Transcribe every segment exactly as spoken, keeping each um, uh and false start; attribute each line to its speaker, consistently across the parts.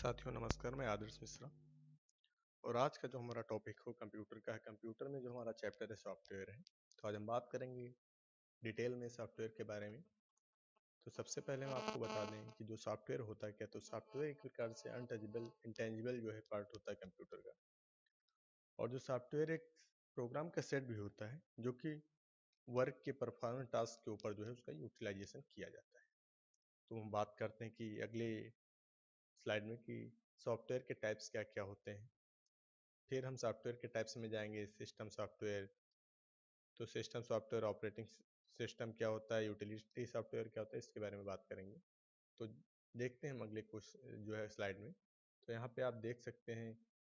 Speaker 1: साथियों नमस्कार, मैं आदर्श मिश्रा और आज का जो हमारा टॉपिक हो कंप्यूटर का है। कंप्यूटर में जो हमारा चैप्टर है सॉफ्टवेयर है, तो आज हम बात करेंगे डिटेल में सॉफ्टवेयर के बारे में। तो सबसे पहले हम आपको बता दें कि जो सॉफ्टवेयर होता है क्या, तो सॉफ्टवेयर एक प्रकार से अनटचेबल इंटेंजिबल जो है पार्ट होता है कंप्यूटर का। और जो सॉफ्टवेयर एक प्रोग्राम का सेट भी होता है जो कि वर्क के परफॉर्मेंस टास्क के ऊपर जो है उसका यूटिलाइजेशन किया जाता है। तो हम बात करते हैं कि अगले स्लाइड में कि सॉफ्टवेयर के टाइप्स क्या क्या होते हैं। फिर हम सॉफ्टवेयर के टाइप्स में जाएंगे। सिस्टम सॉफ्टवेयर, तो सिस्टम सॉफ्टवेयर ऑपरेटिंग सिस्टम क्या होता है, यूटिलिटी सॉफ्टवेयर क्या होता है, इसके बारे में बात करेंगे। तो देखते हैं हम अगले क्वेश्चन जो है स्लाइड में। तो यहाँ पे आप देख सकते हैं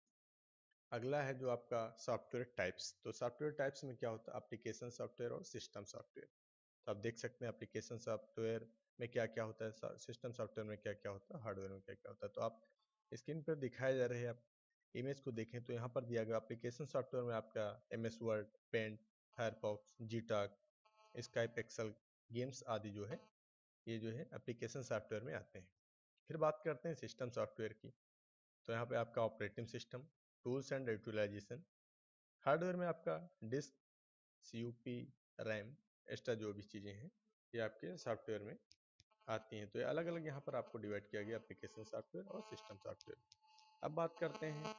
Speaker 1: अगला है जो आपका सॉफ्टवेयर टाइप्स। तो सॉफ्टवेयर टाइप्स में क्या होता है, एप्लीकेशन सॉफ्टवेयर और सिस्टम सॉफ्टवेयर। तो आप देख सकते हैं एप्लीकेशन सॉफ्टवेयर में क्या क्या होता है, सिस्टम सॉफ्टवेयर में क्या क्या होता है, हार्डवेयर में क्या क्या होता है। तो आप स्क्रीन पर दिखाए जा रहे हैं, आप इमेज को देखें तो यहाँ पर दिया गया एप्लीकेशन सॉफ्टवेयर में आपका M S Word, Paint, Firefox, GTalk, Skype, Excel, games आदि जो है ये जो है एप्लीकेशन सॉफ्टवेयर में आते हैं। फिर बात करते हैं सिस्टम सॉफ्टवेयर की। तो यहाँ पे आपका operating system, tools and utilization. Hardware में आपका डिस्क, सीयूपी, रैम, एक्स्ट्रा जो भी चीज़ें हैं ये आपके सॉफ्टवेयर में आती हैं। तो ये अलग अलग यहाँ पर आपको डिवाइड किया गया एप्लीकेशन सॉफ्टवेयर और सिस्टम सॉफ्टवेयर। अब बात करते हैं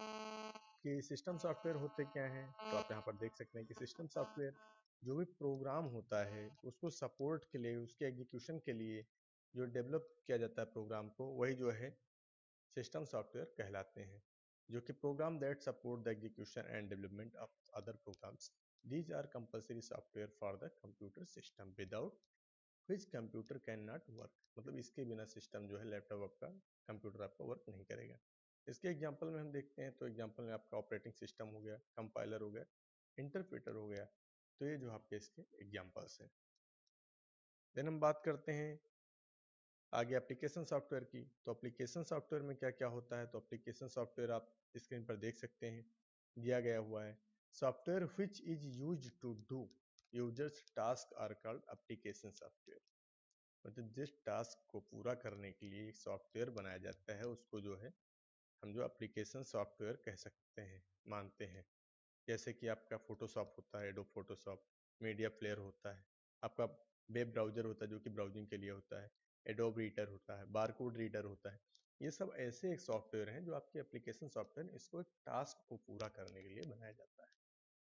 Speaker 1: कि सिस्टम सॉफ्टवेयर होते क्या हैं। तो आप यहाँ पर देख सकते हैं कि सिस्टम सॉफ्टवेयर जो भी प्रोग्राम होता है उसको सपोर्ट के लिए, उसके एग्जीक्यूशन के लिए जो डेवलप किया जाता है प्रोग्राम को, वही जो है सिस्टम सॉफ्टवेयर कहलाते हैं। जो कि program that support the execution and development of other programs, these are compulsory software for the computer system without which computer can not work. मतलब इसके बिना सिस्टम जो है, लैपटॉप आपका, कंप्यूटर आपका वर्क नहीं करेगा। इसके एग्जांपल में हम देखते हैं तो एग्जांपल में आपका ऑपरेटिंग सिस्टम हो गया, कंपाइलर हो गया, इंटरप्रेटर हो गया। तो ये जो आपके इसके एग्जांपल्स हैं। देन हम बात करते हैं आगे एप्लीकेशन सॉफ्टवेयर की। तो एप्लीकेशन सॉफ्टवेयर में क्या क्या होता है। तो एप्लीकेशन सॉफ्टवेयर आप स्क्रीन पर देख सकते हैं, दिया गया हुआ है software which is used to do users task are called application software. मतलब जिस टास्क को पूरा करने के लिए सॉफ्टवेयर बनाया जाता है उसको जो है हम जो एप्लीकेशन सॉफ्टवेयर कह सकते हैं, मानते हैं। जैसे कि आपका फोटोशॉप होता है, एडोब फोटोशॉप, मीडिया प्लेयर होता है, आपका वेब ब्राउजर होता है जो कि ब्राउजिंग के लिए होता है, एडोब रीडर होता है, बारकोड रीडर होता है। ये सब ऐसे एक सॉफ्टवेयर हैं जो आपके एप्लीकेशन सॉफ्टवेयर, इसको एक टास्क को पूरा करने के लिए बनाया जाता है।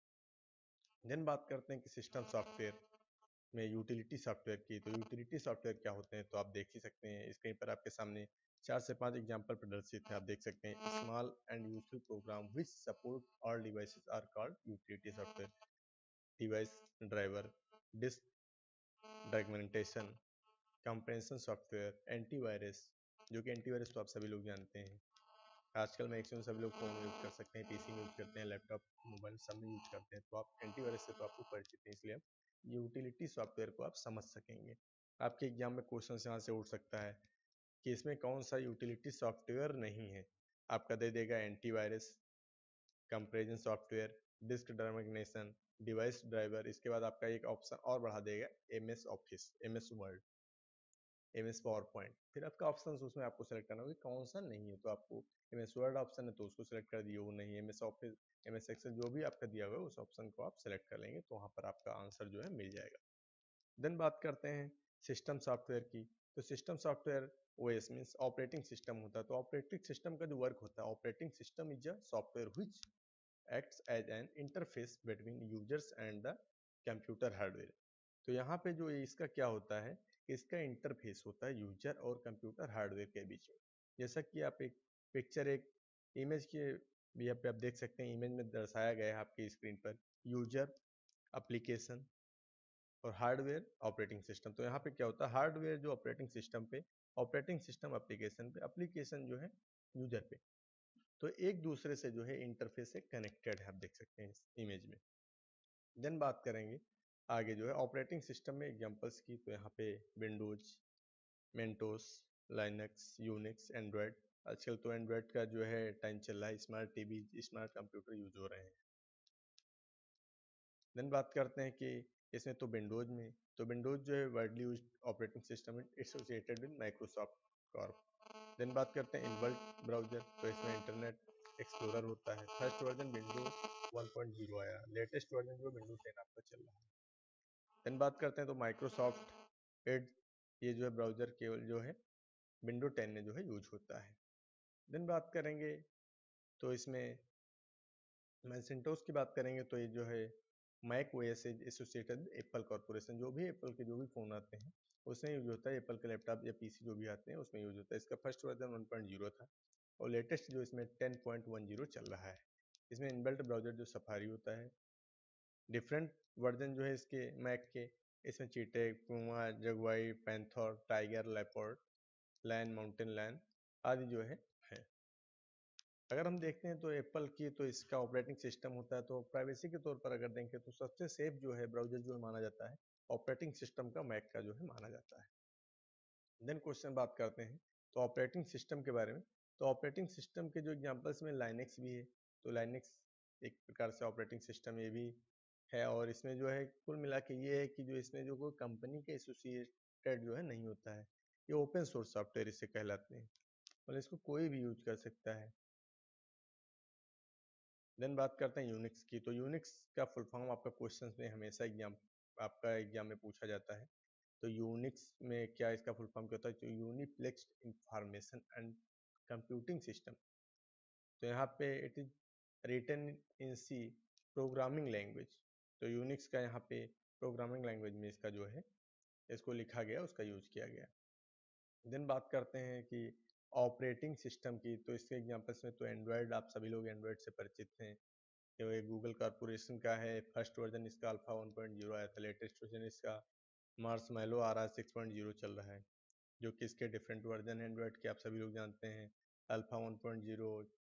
Speaker 1: देन बात करते हैं कि सिस्टम सॉफ्टवेयर में यूटिलिटी सॉफ्टवेयर की। तो यूटिलिटी सॉफ्टवेयर क्या होते हैं, तो आप देख ही सकते हैं स्क्रीन पर आपके सामने चार से पांच एग्जांपल प्रदर्शित है। आप देख सकते हैं small and useful program which support all devices are called utility software. Device driver, disk fragmentation, compression software, antivirus, जो कि एंटीवायरस तो आप सभी लोग जानते हैं। आजकल मैक्सिमम सभी लोग फोन यूज कर सकते हैं, पीसी में यूज करते हैं, लैपटॉप, मोबाइल सब में यूज करते हैं। तो आप एंटीवायरस से तो आपको परिचित हैं, इसलिए आप यूटिलिटी सॉफ्टवेयर को आप समझ सकेंगे। आपके एग्जाम में क्वेश्चन यहाँ से उठ सकता है कि इसमें कौन सा यूटिलिटी सॉफ्टवेयर नहीं है। आपका दे देगा antivirus, comparison software, disk fragmentation, device driver. इसके बाद आपका एक ऑप्शन और बढ़ा देगा M S Office, M S Word, M S PowerPoint. फिर आपका ऑप्शन उसमें आपको सेलेक्ट करना होगा कौन सा नहीं है। तो आपको एम एस वर्ड ऑप्शन है तो उसको सेलेक्ट कर दिए, वो नहीं है। M S Office, M S Excel, जो भी आपका दिया हुआ है उस ऑप्शन को आप सेलेक्ट कर लेंगे तो वहाँ पर आपका आंसर जो है मिल जाएगा। देन बात करते हैं सिस्टम सॉफ्टवेयर की। तो system software OS means operating system होता है। तो ऑपरेटिंग सिस्टम का जो वर्क होता है, operating system is a software which acts as an interface between users and the computer hardware. तो यहाँ पे जो इसका क्या होता है, इसका इंटरफेस होता है यूजर और कंप्यूटर हार्डवेयर के बीच में। जैसा कि आप एक पिक्चर, एक इमेज के यहाँ पे आप देख सकते हैं, इमेज में दर्शाया गया है आपकी स्क्रीन पर यूजर, एप्लीकेशन और हार्डवेयर, ऑपरेटिंग सिस्टम। तो यहाँ पे क्या होता है, हार्डवेयर जो ऑपरेटिंग सिस्टम पे, ऑपरेटिंग सिस्टम एप्लीकेशन पे, एप्लीकेशन जो है यूजर पे। तो एक दूसरे से जो है इंटरफेस से कनेक्टेड है, आप देख सकते हैं इस इमेज में। देन बात करेंगे आगे जो है ऑपरेटिंग सिस्टम में एग्जांपल्स की। तो यहाँ पे Windows, Mentos, Linux, Unix, Android. आजकल तो एंड्रॉयड का जो है टाइम चल रहा है, smart TV, smart computer use हो रहे हैं। देन बात करते हैं कि इसमें तो विंडोज में, तो विंडोज जो है widely used operating system associated with Microsoft corp. Then बात करते हैं इनबिल्ट ब्राउजर, तो इसमें इंटरनेट एक्सप्लोरर होता है। First version window one point zero आया, लेटेस्ट वर्जन जो विंडो टेन आपका चल रहा है। देन बात करते हैं तो माइक्रोसॉफ्ट एड, ये जो है ब्राउजर केवल जो है विंडो टेन में जो है यूज होता है। देन बात करेंगे तो इसमें मैसेंटोस की बात करेंगे तो ये जो है मैक ओएस से एसोसिएटेड एप्पल कॉर्पोरेशन, जो भी एप्पल के जो भी फ़ोन आते हैं उसमें यूज होता है। एप्पल के लैपटॉप या पीसी जो भी आते हैं उसमें यूज होता है। इसका first version one point zero था और लेटेस्ट जो इसमें टेन पॉइंट वन ज़ीरो चल रहा है। इसमें इनबिल्ट ब्राउजर जो सफारी होता है। डिफरेंट वर्जन जो है इसके मैक के, इसमें Cheetah, Puma, Jaguar, Panther, Tiger, Leopard, Lion, Mountain Lion आदि जो है है। अगर हम देखते हैं तो एप्पल की तो इसका ऑपरेटिंग सिस्टम होता है, तो प्राइवेसी के तौर पर अगर देखें तो सबसे सेफ जो है ब्राउजर जो माना जाता है ऑपरेटिंग सिस्टम का मैक का जो है माना जाता है। देन क्वेश्चन बात करते हैं तो ऑपरेटिंग सिस्टम के बारे में। तो ऑपरेटिंग सिस्टम के जो एग्जांपल्स में लाइनेक्स भी है, तो लाइनेक्स एक प्रकार से ऑपरेटिंग सिस्टम ये भी है। और इसमें जो है कुल मिला के ये है कि जो इसमें जो कोई कंपनी के एसोसिएटेड जो है नहीं होता है, ये ओपन सोर्स सॉफ्टवेयर इसे कहलाते हैं और इसको कोई भी यूज कर सकता है। देन बात करते हैं यूनिक्स की, तो यूनिक्स का फुल फॉर्म आपका क्वेश्चंस में हमेशा एग्जाम आपका एग्जाम में पूछा जाता है। तो यूनिक्स में क्या इसका फुल फॉर्म क्या होता है, तो uniplexed information and computing system. तो यहाँ पे it is written in C programming language. तो यूनिक्स का यहाँ पे प्रोग्रामिंग लैंग्वेज में इसका जो है इसको लिखा गया, उसका यूज किया गया। देन बात करते हैं कि ऑपरेटिंग सिस्टम की, तो इसके एग्जांपल्स में तो एंड्रॉयड, आप सभी लोग एंड्रॉयड से परिचित हैं। तो ये गूगल कॉर्पोरेशन का है, फर्स्ट वर्जन इसका अल्फा वन पॉइंट ज़ीरो आया था, लेटेस्ट वर्जन इसका मार्शमैलो आ रहा है, सिक्स पॉइंट ज़ीरो चल रहा है। जो कि इसके डिफरेंट वर्जन एंड्रॉयड के आप सभी लोग जानते हैं, alpha one point zero,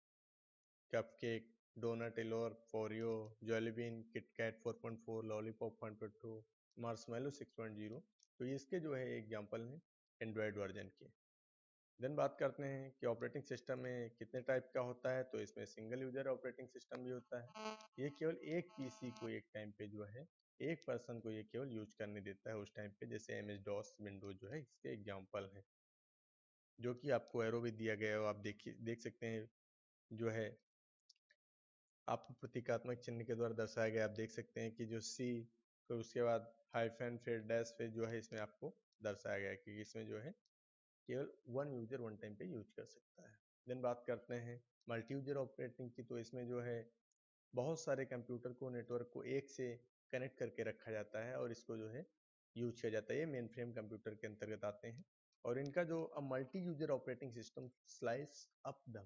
Speaker 1: cupcake, donut, Eclair, Froyo, Jelly Bean, KitKat four point four, Lollipop one point two, Marshmallow six point zero. तो ये इसके जो है एग्जांपल हैं एंड्रॉयड वर्जन के। देन बात करते हैं कि ऑपरेटिंग सिस्टम में कितने टाइप का होता है, तो इसमें सिंगल यूजर ऑपरेटिंग सिस्टम भी होता है। ये केवल एक पीसी को एक टाइम पे जो है एक पर्सन को ये केवल यूज करने देता है उस टाइम पे, जैसे एम एस डॉस, विंडोज जो है इसके एग्जांपल है, जो कि आपको एरो भी दिया गया है। आप देखिए देख सकते हैं जो है आपको प्रतीकात्मक चिन्ह के द्वारा दर्शाया गया। आप देख सकते हैं कि जो सी, फिर उसके बाद हाइफन, फिर डैश, फिर जो है इसमें आपको दर्शाया गया है कि इसमें जो है केवल वन यूजर वन टाइम पे यूज कर सकता है। देन बात करते हैं मल्टी यूजर ऑपरेटिंग की, तो इसमें जो है बहुत सारे कंप्यूटर को, नेटवर्क को एक से कनेक्ट करके रखा जाता है और इसको जो है यूज किया जाता है। ये मेन फ्रेम कंप्यूटर के अंतर्गत आते हैं और इनका जो multi user operating system slice up the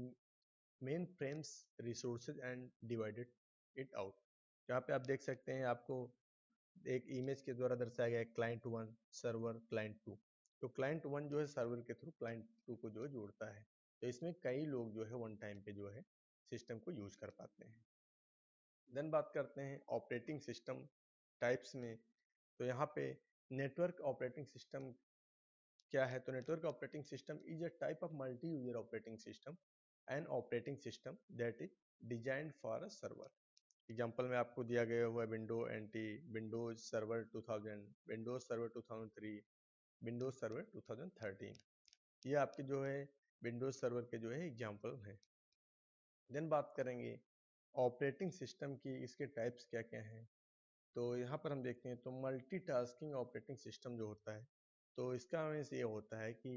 Speaker 1: mainframe's resources and divided it out. यहाँ पे आप देख सकते हैं, आपको एक इमेज के द्वारा दर्शाया गया है client one, server, client two. तो क्लाइंट वन जो है सर्वर के थ्रू क्लाइंट टू को जो है जोड़ता है। तो इसमें कई लोग जो है वन टाइम पे जो है सिस्टम को यूज कर पाते हैं। देन बात करते हैं ऑपरेटिंग सिस्टम टाइप्स में। तो यहाँ पे नेटवर्क ऑपरेटिंग सिस्टम क्या है, तो network operating system is a type of multi user operating system and operating system that is designed for a server. Example में आपको दिया गया हुआ window NT, Windows server two thousand, Windows server two thousand three, Windows server two thousand thirteen. ये आपके जो है Windows server के जो है एग्जाम्पल हैं। देन बात करेंगे ऑपरेटिंग सिस्टम की, इसके टाइप्स क्या क्या हैं। तो यहाँ पर हम देखते हैं तो मल्टीटास्किंग ऑपरेटिंग सिस्टम जो होता है, तो इसका मीन्स ये होता है कि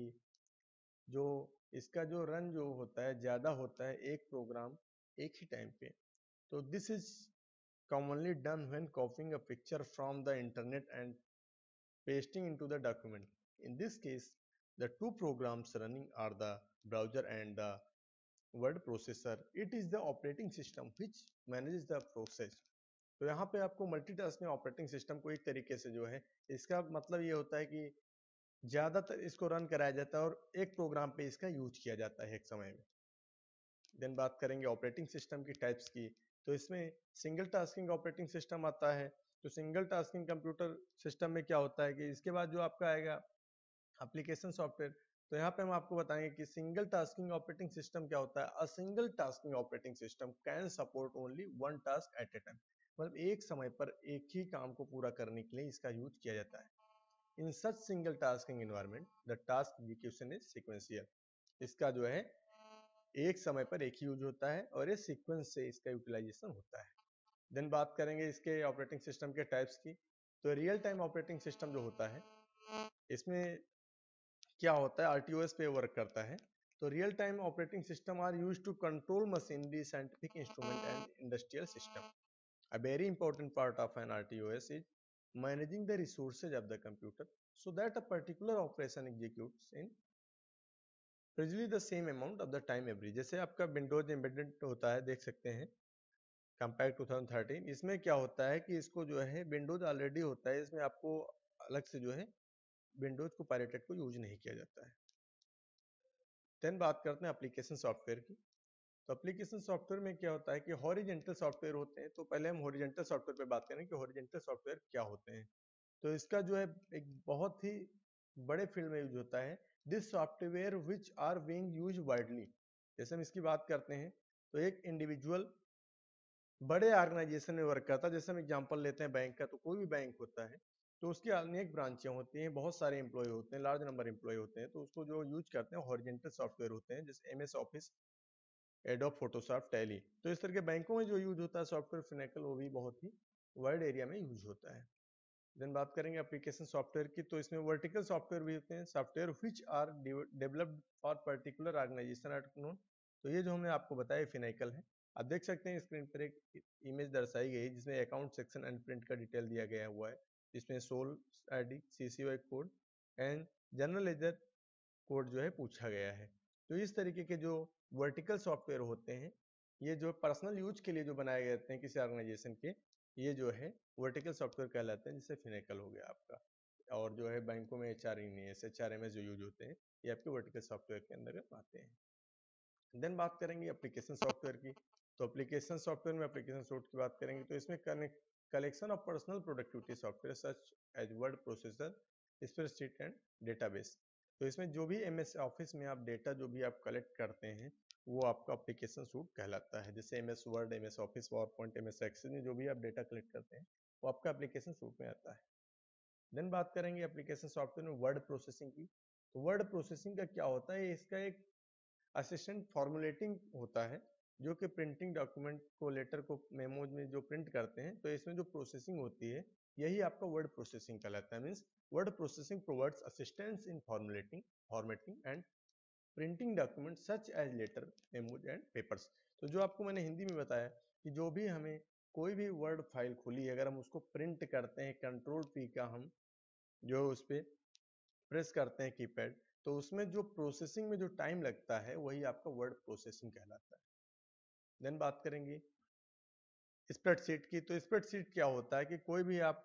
Speaker 1: जो इसका जो रन जो होता है ज़्यादा होता है एक प्रोग्राम एक ही टाइम पे। तो this is commonly done when copying a picture from the internet and pasting into the document. In this case, the two programs running are the browser and the word processor. It is the operating system which manages the process. तो यहाँ पे आपको multitasking operating system को एक तरीके से जो है, इसका मतलब ये होता है कि ज़्यादातर इसको रन कराया जाता है और एक प्रोग्राम पे इसका यूज किया जाता है एक समय में। देन बात करेंगे ऑपरेटिंग सिस्टम की टाइप्स की, तो इसमें सिंगल टास्किंग ऑपरेटिंग सिस्टम आता है। तो सिंगल टास्किंग कंप्यूटर सिस्टम में क्या होता है कि इसके बाद जो आपका आएगा एप्लीकेशन सॉफ्टवेयर, तो यहाँ पे हम आपको बताएंगे कि सिंगल टास्किंग ऑपरेटिंग सिस्टम क्या होता है। A single tasking operating system can support only one task at a time, मतलब एक समय पर एक ही काम को पूरा करने के लिए इसका यूज किया जाता है। In such single tasking environment the task execution is sequential. इसका जो है एक समय पर एक ही यूज होता है और ये सीक्वेंस से इसका यूटिलाइजेशन होता है। देन बात करेंगे इसके ऑपरेटिंग सिस्टम के टाइप्स की। तो रियल टाइम ऑपरेटिंग सिस्टम जो होता है इसमें क्या होता है, आरटीओएस पे वर्क करता है। तो real time operating system are used to control machinery, scientific instrument and industrial system. A very important part of an R T O S is managing the resources of the computer so that a particular operation executes in precisely the same amount of the time every। जैसे आपका Windows embedded होता है, देख सकते हैं compare two thousand thirteen. इसमें क्या होता है कि इसको जो है विंडोज ऑलरेडी होता है, इसमें आपको अलग से जो है विंडोज को पायरेटेड को यूज नहीं किया जाता है। देन बात करते हैं एप्लीकेशन सॉफ्टवेयर की। तो एप्लीकेशन सॉफ्टवेयर में क्या होता है कि हॉरिजेंटल सॉफ्टवेयर होते हैं। तो पहले हम हॉरिजेंटल सॉफ्टवेयर पे बात करें कि हॉरिजेंटल सॉफ्टवेयर क्या होते हैं। तो इसका जो है एक बहुत ही बड़े फील्ड में यूज होता है। This software which are being used widely. जैसे हम इसकी बात करते हैं तो एक इंडिविजुअल बड़े ऑर्गेनाइजेशन में वर्क करता है। जैसे हम एग्जांपल लेते हैं बैंक का, तो कोई भी बैंक होता है तो उसकी अनेक ब्रांचें होती हैं, बहुत सारे एम्प्लॉय होते हैं, लार्ज नंबर एम्प्लॉय होते हैं। तो उसको जो यूज करते हैं हॉरिजेंटल सॉफ्टवेयर होते हैं, जैसे M S Office, Adobe, Photoshop, Tally. तो इस तरह के बैंकों में जो यूज होता है सॉफ्टवेयर फिनेकल, वो भी बहुत ही वाइड एरिया में यूज होता है। देन बात करेंगे एप्लीकेशन सॉफ्टवेयर की। तो इसमें वर्टिकल सॉफ्टवेयर भी होते हैं, software which are developed for particular organization are known. तो ये जो हमने आपको बताया फिनेकल है। आप देख सकते हैं स्क्रीन पर एक इमेज दर्शाई गई जिसमें अकाउंट सेक्शन एंड प्रिंट का डिटेल दिया गया हुआ है, जिसमें sol ID, CCO code and general ledger code जो है पूछा गया है। तो इस तरीके के जो वर्टिकल सॉफ्टवेयर होते हैं, ये जो पर्सनल यूज के लिए जो बनाए गए हैं किसी ऑर्गेनाइजेशन के, ये जो है वर्टिकल सॉफ्टवेयर कहलाते हैं, जिससे फिनेकल हो गया आपका। और जो है बैंकों में H R N S, H R M S जो यूज होते हैं, ये आपके वर्टिकल सॉफ्टवेयर के अंदर आते हैं। देन बात करेंगे एप्लीकेशन सॉफ्टवेयर की। तो एप्लीकेशन सॉफ्टवेयर में एप्लीकेशन सूट की बात करेंगे तो इसमें collection of personal productivity software such as word processor, spreadsheet and database. तो इसमें जो भी एम एस ऑफिस में आप डेटा जो भी आप कलेक्ट करते हैं वो आपका एप्लीकेशन सूट कहलाता है। जैसे M S Word, M S Office, PowerPoint, M S Excel में जो भी आप डेटा कलेक्ट करते हैं वो आपका एप्लीकेशन सूट में आता है। देन बात करेंगे एप्लीकेशन सॉफ्टवेयर में वर्ड प्रोसेसिंग की। तो वर्ड प्रोसेसिंग का क्या होता है, इसका एक असिस्टेंट फॉर्मुलेटिंग होता है जो कि प्रिंटिंग डॉक्यूमेंट को, लेटर को, मेमोज में जो प्रिंट करते हैं, तो इसमें जो प्रोसेसिंग होती है यही आपका वर्ड प्रोसेसिंग कहलाता है। Means word processing provides assistance in formulating, formatting and printing document such as letter, memos and papers. तो जो आपको मैंने हिंदी में बताया कि जो भी हमें कोई भी वर्ड फाइल खुली है, अगर हम उसको प्रिंट करते हैं, कंट्रोल पी का हम जो उस पर प्रेस करते हैं कीपैड, तो उसमें जो प्रोसेसिंग में जो टाइम लगता है वही आपका वर्ड प्रोसेसिंग कहलाता है। देन बात करेंगे स्प्रेडशीट की। तो स्प्रेडशीट क्या होता है कि कोई भी आप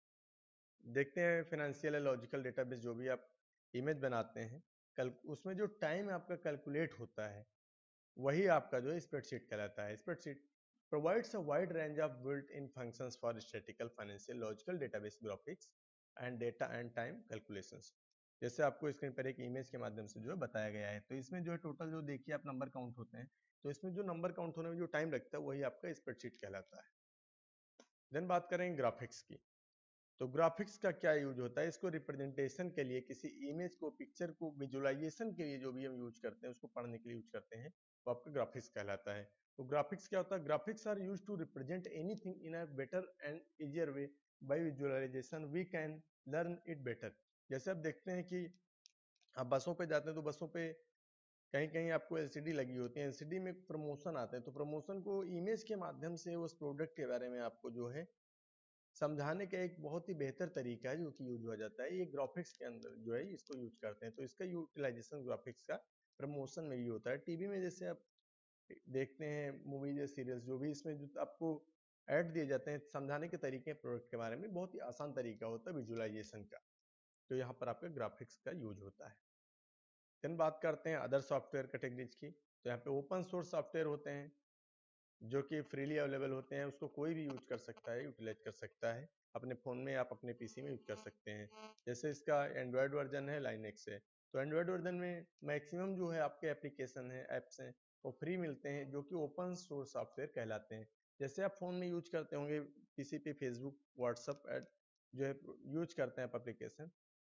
Speaker 1: देखते हैं फाइनेंशियल या लॉजिकल डेटाबेस, जो भी आप इमेज बनाते हैं, कल उसमें जो टाइम आपका कैलकुलेट होता है वही आपका जो है स्प्रेडशीट कहलाता है। Spreadsheet provides a wide range of built-in functions for statistical, financial, logical database graphics and data and time calculations। जैसे आपको स्क्रीन पर एक इमेज के माध्यम से जो है बताया गया है। तो इसमें जो है टोटल जो देखिए आप नंबर काउंट होते हैं, तो इसमें जो नंबर काउंट होने में जो टाइम लगता है वही आपका स्प्रेडशीट कहलाता है। देन बात करेंगे ग्राफिक्स की। तो ग्राफिक्स का क्या यूज होता है, इसको रिप्रेजेंटेशन के लिए, किसी इमेज को, पिक्चर को विजुअलाइजेशन के लिए जो भी हम यूज करते हैं, उसको पढ़ने के लिए यूज करते हैं, वो आपका ग्राफिक्स कहलाता है। तो ग्राफिक्स क्या होता है, graphics are used to represent anything in a better and easier way by visualization we can learn it better. जैसे आप देखते हैं कि आप बसों पे जाते हैं तो बसों पे कहीं कहीं आपको एलसीडी लगी होती है, एलसीडी में प्रमोशन आते हैं, तो प्रमोशन को इमेज के माध्यम से उस प्रोडक्ट के बारे में आपको जो है समझाने का एक बहुत ही बेहतर तरीका है जो कि यूज हो जाता है। ये ग्राफिक्स के अंदर जो है इसको यूज करते हैं। तो इसका यूटिलाइजेशन ग्राफिक्स का प्रमोशन में ही होता है। टीवी में जैसे आप देखते हैं मूवीज या सीरियल्स, जो भी इसमें जो आपको ऐड दिए जाते हैं समझाने के तरीके प्रोडक्ट के बारे में, बहुत ही आसान तरीका होता है विजुअलाइजेशन का। तो यहाँ पर आपके ग्राफिक्स का यूज होता है। देन बात करते हैं अदर सॉफ्टवेयर कैटेगरीज की। तो यहाँ पे ओपन सोर्स सॉफ्टवेयर होते हैं जो कि फ्रीली अवेलेबल होते हैं, उसको कोई भी यूज कर सकता है, यूटिलाइज कर सकता है। अपने फ़ोन में आप अपने पीसी में यूज कर सकते हैं। जैसे इसका एंड्रॉयड वर्जन है, लाइनेक्स है। तो एंड्रॉयड वर्जन में मैक्सिमम जो है आपके एप्लीकेशन है, ऐप्स हैं, वो फ्री मिलते हैं, जो कि ओपन सोर्स सॉफ्टवेयर कहलाते हैं। जैसे आप फ़ोन में यूज करते होंगे पीसी पे फेसबुक, व्हाट्सअप जो है यूज करते हैं आप एप्लीकेशन,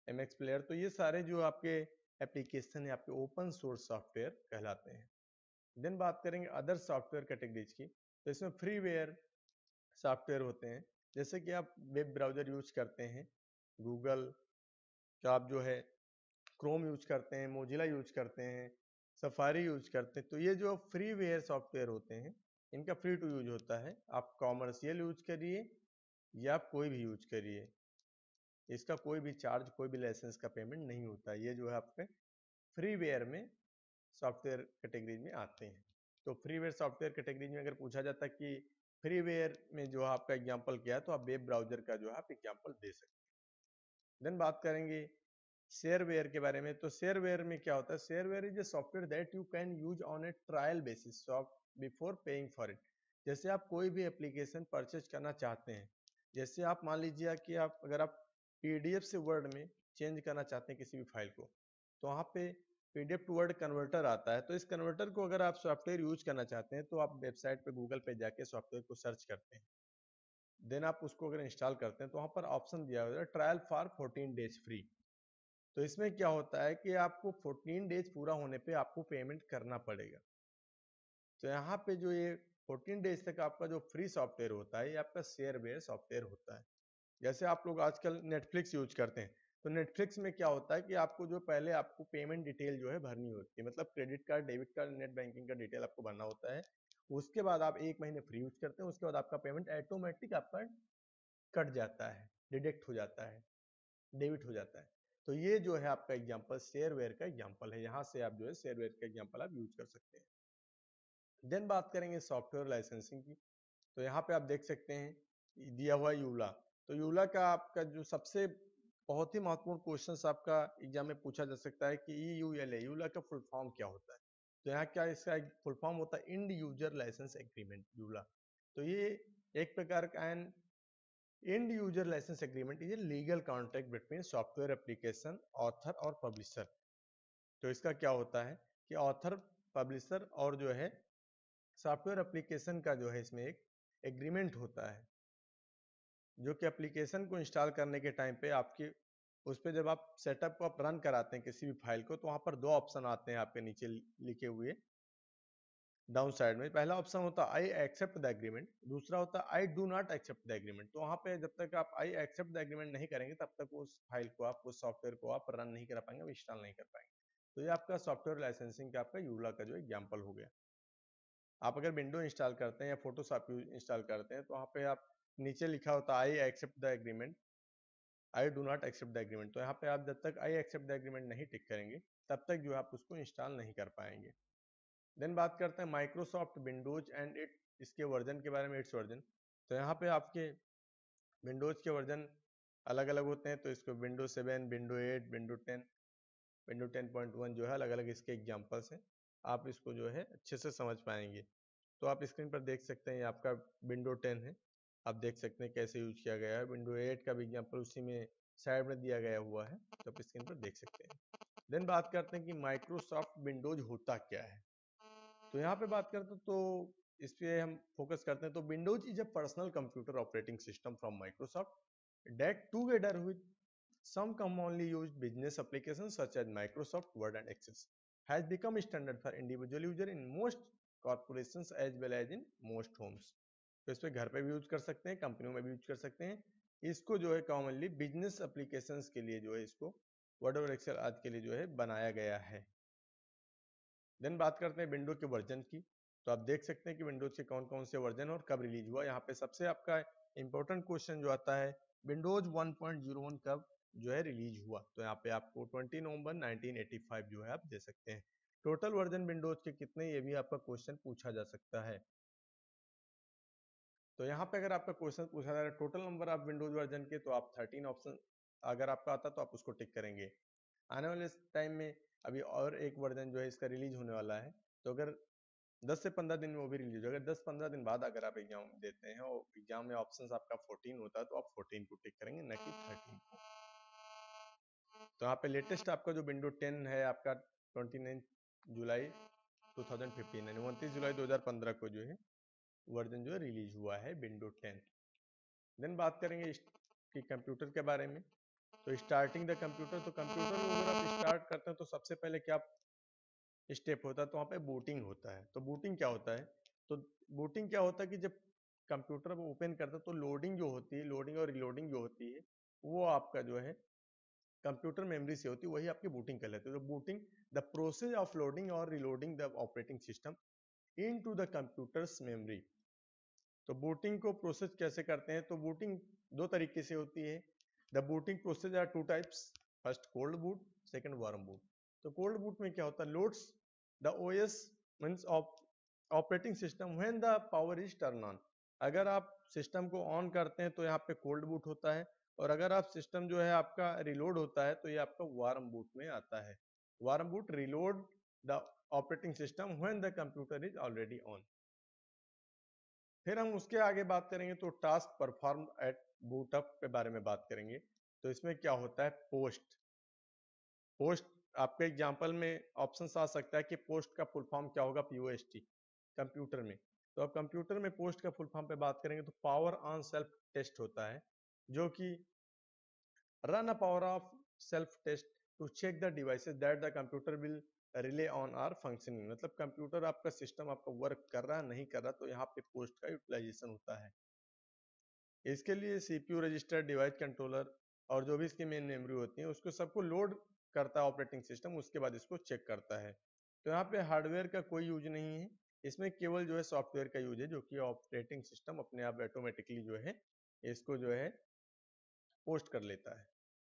Speaker 1: एम एक्स प्लेयर, तो ये सारे जो आपके एप्लीकेशन है आपके ओपन सोर्स सॉफ्टवेयर कहलाते हैं। देन बात करेंगे अदर सॉफ्टवेयर कैटेगरीज की, तो इसमें फ्रीवेयर सॉफ्टवेयर होते हैं, जैसे कि आप वेब ब्राउजर यूज करते हैं, गूगल का आप जो है क्रोम यूज करते हैं, मोजिला यूज करते हैं, सफारी यूज करते हैं, तो ये जो फ्रीवेयर सॉफ्टवेयर होते हैं इनका फ्री टू यूज होता है। आप कॉमर्शियल यूज करिए या आप कोई भी यूज करिए, इसका कोई भी चार्ज, कोई भी लाइसेंस का पेमेंट नहीं होता। ये जो है आपके फ्रीवेयर में सॉफ्टवेयर कैटेगरी में आते हैं। तो फ्रीवेयर सॉफ्टवेयर कैटेगरी में अगर पूछा जाता है कि फ्रीवेयर में जो आपका एग्जांपल क्या है, तो आप वेब ब्राउजर का जो है आप एग्जांपल दे सकते हैं। देन बात करेंगे शेयरवेयर के बारे में, तो शेयरवेयर में क्या होता है, shareware is a software that you can use on a trial basis before paying for it. जैसे आप कोई भी एप्लीकेशन परचेज करना चाहते हैं, जैसे आप मान लीजिए कि आप अगर आप पीडीएफ से वर्ड में चेंज करना चाहते हैं किसी भी फाइल को, तो वहाँ पे पीडीएफ टू वर्ड कन्वर्टर आता है। तो इस कन्वर्टर को अगर आप सॉफ्टवेयर यूज करना चाहते हैं, तो आप वेबसाइट पे गूगल पे जाके सॉफ्टवेयर को सर्च करते हैं, देन आप उसको अगर इंस्टॉल करते हैं तो वहाँ पर ऑप्शन दिया हुआ है trial for fourteen days free. तो इसमें क्या होता है कि आपको फोर्टीन डेज पूरा होने पे आपको पेमेंट करना पड़ेगा। तो यहाँ पे जो ये फोर्टीन डेज तक आपका जो फ्री सॉफ्टवेयर होता है, ये आपका शेयरवेयर सॉफ्टवेयर होता है। जैसे आप लोग आजकल नेटफ्लिक्स यूज करते हैं, तो नेटफ्लिक्स में क्या होता है कि आपको जो पहले आपको पेमेंट डिटेल जो है भरनी होती है, मतलब credit card, debit card, net banking का डिटेल आपको भरना होता है। उसके बाद आप एक महीने फ्री यूज करते हैं, उसके बाद आपका पेमेंट ऑटोमेटिक आपका कट जाता है, डिडक्ट हो जाता है, डेबिट हो जाता है। तो ये जो है आपका एग्जांपल शेयरवेयर का एग्जांपल है, यहाँ से आप जो है शेयरवेयर का एग्जांपल आप यूज कर सकते हैं। देन बात करेंगे सॉफ्टवेयर लाइसेंसिंग की, तो यहाँ पे आप देख सकते हैं दिया हुआ यूला। तो यूला का आपका जो सबसे बहुत ही महत्वपूर्ण क्वेश्चन आपका एग्जाम में पूछा जा सकता है कि ई यू एल ए, यूला का फुल फॉर्म क्या होता है। तो यहाँ क्या इसका फुल फॉर्म होता है, end user license agreement, EULA. तो ये एक प्रकार का an end user license agreement is a legal contract between software application author और पब्लिशर। तो इसका क्या होता है कि ऑथर, पब्लिशर और जो है सॉफ्टवेयर एप्लीकेशन का जो है इसमें एक एग्रीमेंट होता है, जो कि एप्लीकेशन को इंस्टॉल करने के टाइम पे आपके उस पर जब आप सेटअप को आप रन कराते हैं किसी भी फाइल को, तो वहां पर दो ऑप्शन आते हैं आपके नीचे लिखे हुए डाउन साइड में। पहला ऑप्शन होता है आई एक्सेप्ट द एग्रीमेंट, दूसरा होता है I do not accept the agreement. तो वहां पे जब तक आप आई एक्सेप्ट द एग्रीमेंट नहीं करेंगे, तब तक उस फाइल को आप, उस सॉफ्टवेयर को आप रन नहीं कर पाएंगे, इंस्टॉल नहीं कर पाएंगे। तो ये आपका सॉफ्टवेयर लाइसेंसिंग का आपका यूला का जो एग्जाम्पल हो गया। आप अगर विंडो इंस्टॉल करते हैं या फोटोशॉप इंस्टॉल करते हैं, तो वहाँ पे आप नीचे लिखा होता है I accept the agreement, I do not accept the agreement. तो यहाँ पे आप जब तक आई एक्सेप्ट द एग्रीमेंट नहीं टिक करेंगे, तब तक जो आप उसको इंस्टॉल नहीं कर पाएंगे। देन बात करते हैं माइक्रोसॉफ्ट विंडोज एंड इट, इसके वर्जन के बारे में, इट्स वर्जन। तो यहाँ पे आपके विंडोज के वर्जन अलग अलग होते हैं, तो इसको window seven, window eight, window ten, window ten point one जो है अलग अलग इसके एग्जाम्पल्स हैं। आप इसको जो है अच्छे से समझ पाएंगे। तो आप स्क्रीन पर देख सकते हैं आपका विंडो टेन है, आप देख सकते हैं कैसे यूज किया गया है। विंडो एट का भी एग्जाम्पल उसी में साइड में दिया गया हुआ है, तो आप स्क्रीन पर देख सकते हैं। देन बात करते हैं कि माइक्रोसॉफ्ट विंडोज होता क्या है। तो यहाँ पे बात करते हैं, तो इस पे हम फोकस करते हैं। तो Windows is a personal computer operating system from Microsoft that together with some commonly used business applications such as Microsoft Word and Excel has become standard for individual user in most corporations as well as in most homes। तो इस पे घर पे भी use कर सकते हैं, कंपनियों में भी यूज कर सकते हैं। इसको जो है कॉमनली बिजनेस एप्लीकेशंस के लिए जो है इसको वर्ड और एक्सेल आदि के लिए जो है बनाया गया है। देन बात करते हैं विंडो के वर्जन की। तो आप देख सकते हैं कि विंडोज के कौन कौन से वर्जन और कब रिलीज हुआ। यहाँ पे सबसे आपका इंपॉर्टेंट क्वेश्चन जो आता है, Windows one point zero one कब जो है रिलीज हुआ। तो यहाँ पे आपको twenty November nineteen eighty five जो है आप दे सकते हैं। टोटल वर्जन विंडोज के कितने, ये भी आपका क्वेश्चन पूछा जा सकता है। तो यहाँ पे अगर आपका क्वेश्चन पूछा जा रहा है total number of Windows version के, तो आप थर्टीन ऑप्शन अगर आपका आता तो आप उसको टिक करेंगे। आने वाले टाइम में अभी और एक वर्जन जो है इसका रिलीज होने वाला है, तो अगर दस से पंद्रह दिन में वो भी रिलीज होगा। दस पंद्रह दिन बाद अगर आप एग्जाम देते हैं और एग्जाम में ऑप्शंस आपका फोर्टीन होता है, तो आप फोर्टीन को टिक करेंगे, न कि थर्टीन को। तो यहाँ पे लेटेस्ट आपका जो विंडो टेन है आपका उनतीस जुलाई दो हज़ार पंद्रह यानी उनतीस जुलाई दो हज़ार पंद्रह को जो है वर्जन जो है रिलीज हुआ है विंडो टेन। देन बात करेंगे इसकी कंप्यूटर के बारे में। तो स्टार्टिंग द कंप्यूटर, तो कंप्यूटर में अगर आप स्टार्ट करते हैं तो सबसे पहले क्या स्टेप होता है, तो वहाँ पे बूटिंग होता है। तो बूटिंग क्या होता है, तो बूटिंग क्या होता है कि जब कंप्यूटर को ओपन करते हैं तो लोडिंग जो होती है, लोडिंग और रिलोडिंग जो होती है, वो आपका जो है कंप्यूटर मेमोरी से होती है, वही आपकी बूटिंग कहलाती है। तो booting the process of loading और reloading the operating system into the computer's memory. तो बूटिंग को प्रोसेस कैसे करते हैं, तो बूटिंग दो तरीके से होती है। The booting process are two types, first cold boot, second warm boot. तो कोल्ड बूट में क्या होता है, loads the OS means operating system when the power is turn on. अगर आप सिस्टम को ऑन करते हैं तो यहाँ पे कोल्ड बूट होता है, और अगर आप सिस्टम जो है आपका रिलोड होता है तो ये आपका वार्म बूट में आता है। Warm boot reload the operating system when the computer is already on. फिर हम उसके आगे बात करेंगे तो टास्क परफॉर्म एट बूटअप के बारे में बात करेंगे। तो इसमें क्या होता है, पोस्ट। पोस्ट आपके एग्जांपल में ऑप्शन आ सकता है कि पोस्ट का फुल फॉर्म क्या होगा, पीओएसटी कंप्यूटर में। तो अब कंप्यूटर में पोस्ट का फुल फॉर्म पे बात करेंगे तो पावर ऑन सेल्फ टेस्ट होता है, जो कि run a power of self test to check the devices that the computer will rely on are functioning. मतलब कंप्यूटर आपका सिस्टम आपका वर्क कर रहा है नहीं कर रहा, तो यहाँ पे पोस्ट का यूटिलाइजेशन होता है। इसके लिए सीपीयू रजिस्टर, डिवाइस कंट्रोलर और जो भी इसकी मेन मेमोरी होती है उसको सबको लोड करता है ऑपरेटिंग सिस्टम, उसके बाद इसको चेक करता है। तो यहाँ पे हार्डवेयर का कोई यूज नहीं है, इसमें केवल जो है सॉफ्टवेयर का यूज है, जो कि ऑपरेटिंग सिस्टम अपने आप ऑटोमेटिकली जो है इसको जो है पोस्ट कर लेता है।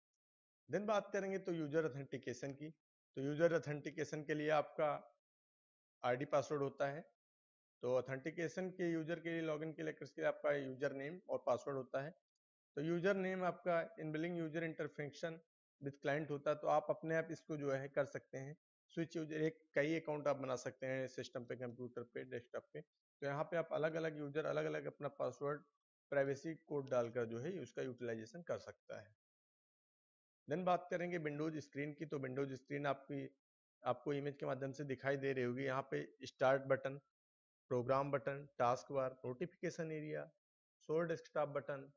Speaker 1: देन बात करेंगे तो यूजर ऑथेंटिकेशन की। तो यूजर ऑथेंटिकेशन के लिए आपका आईडी पासवर्ड होता है। तो ऑथेंटिकेशन के यूजर के लिए, लॉगिन के लिए के लिए आपका यूजर नेम और पासवर्ड होता है। तो यूजर नेम आपका इनबिलिंग यूजर इंटरफेक्शन विद क्लाइंट होता है, तो आप अपने आप इसको जो है कर सकते हैं स्विच यूजर, एक कई अकाउंट आप बना सकते हैं सिस्टम पे, कंप्यूटर पे, डेस्कटॉप पे। तो यहाँ पे आप अलग अलग यूजर अलग अलग अपना पासवर्ड प्राइवेसी कोड डालकर जो है उसका यूटिलाइजेशन कर सकता है। देन बात करेंगे विंडोज स्क्रीन की। तो विंडोज स्क्रीन आपकी आपको इमेज के माध्यम से दिखाई दे रही होगी। यहाँ पे start button, program button, task bar, notification area, show desktop button,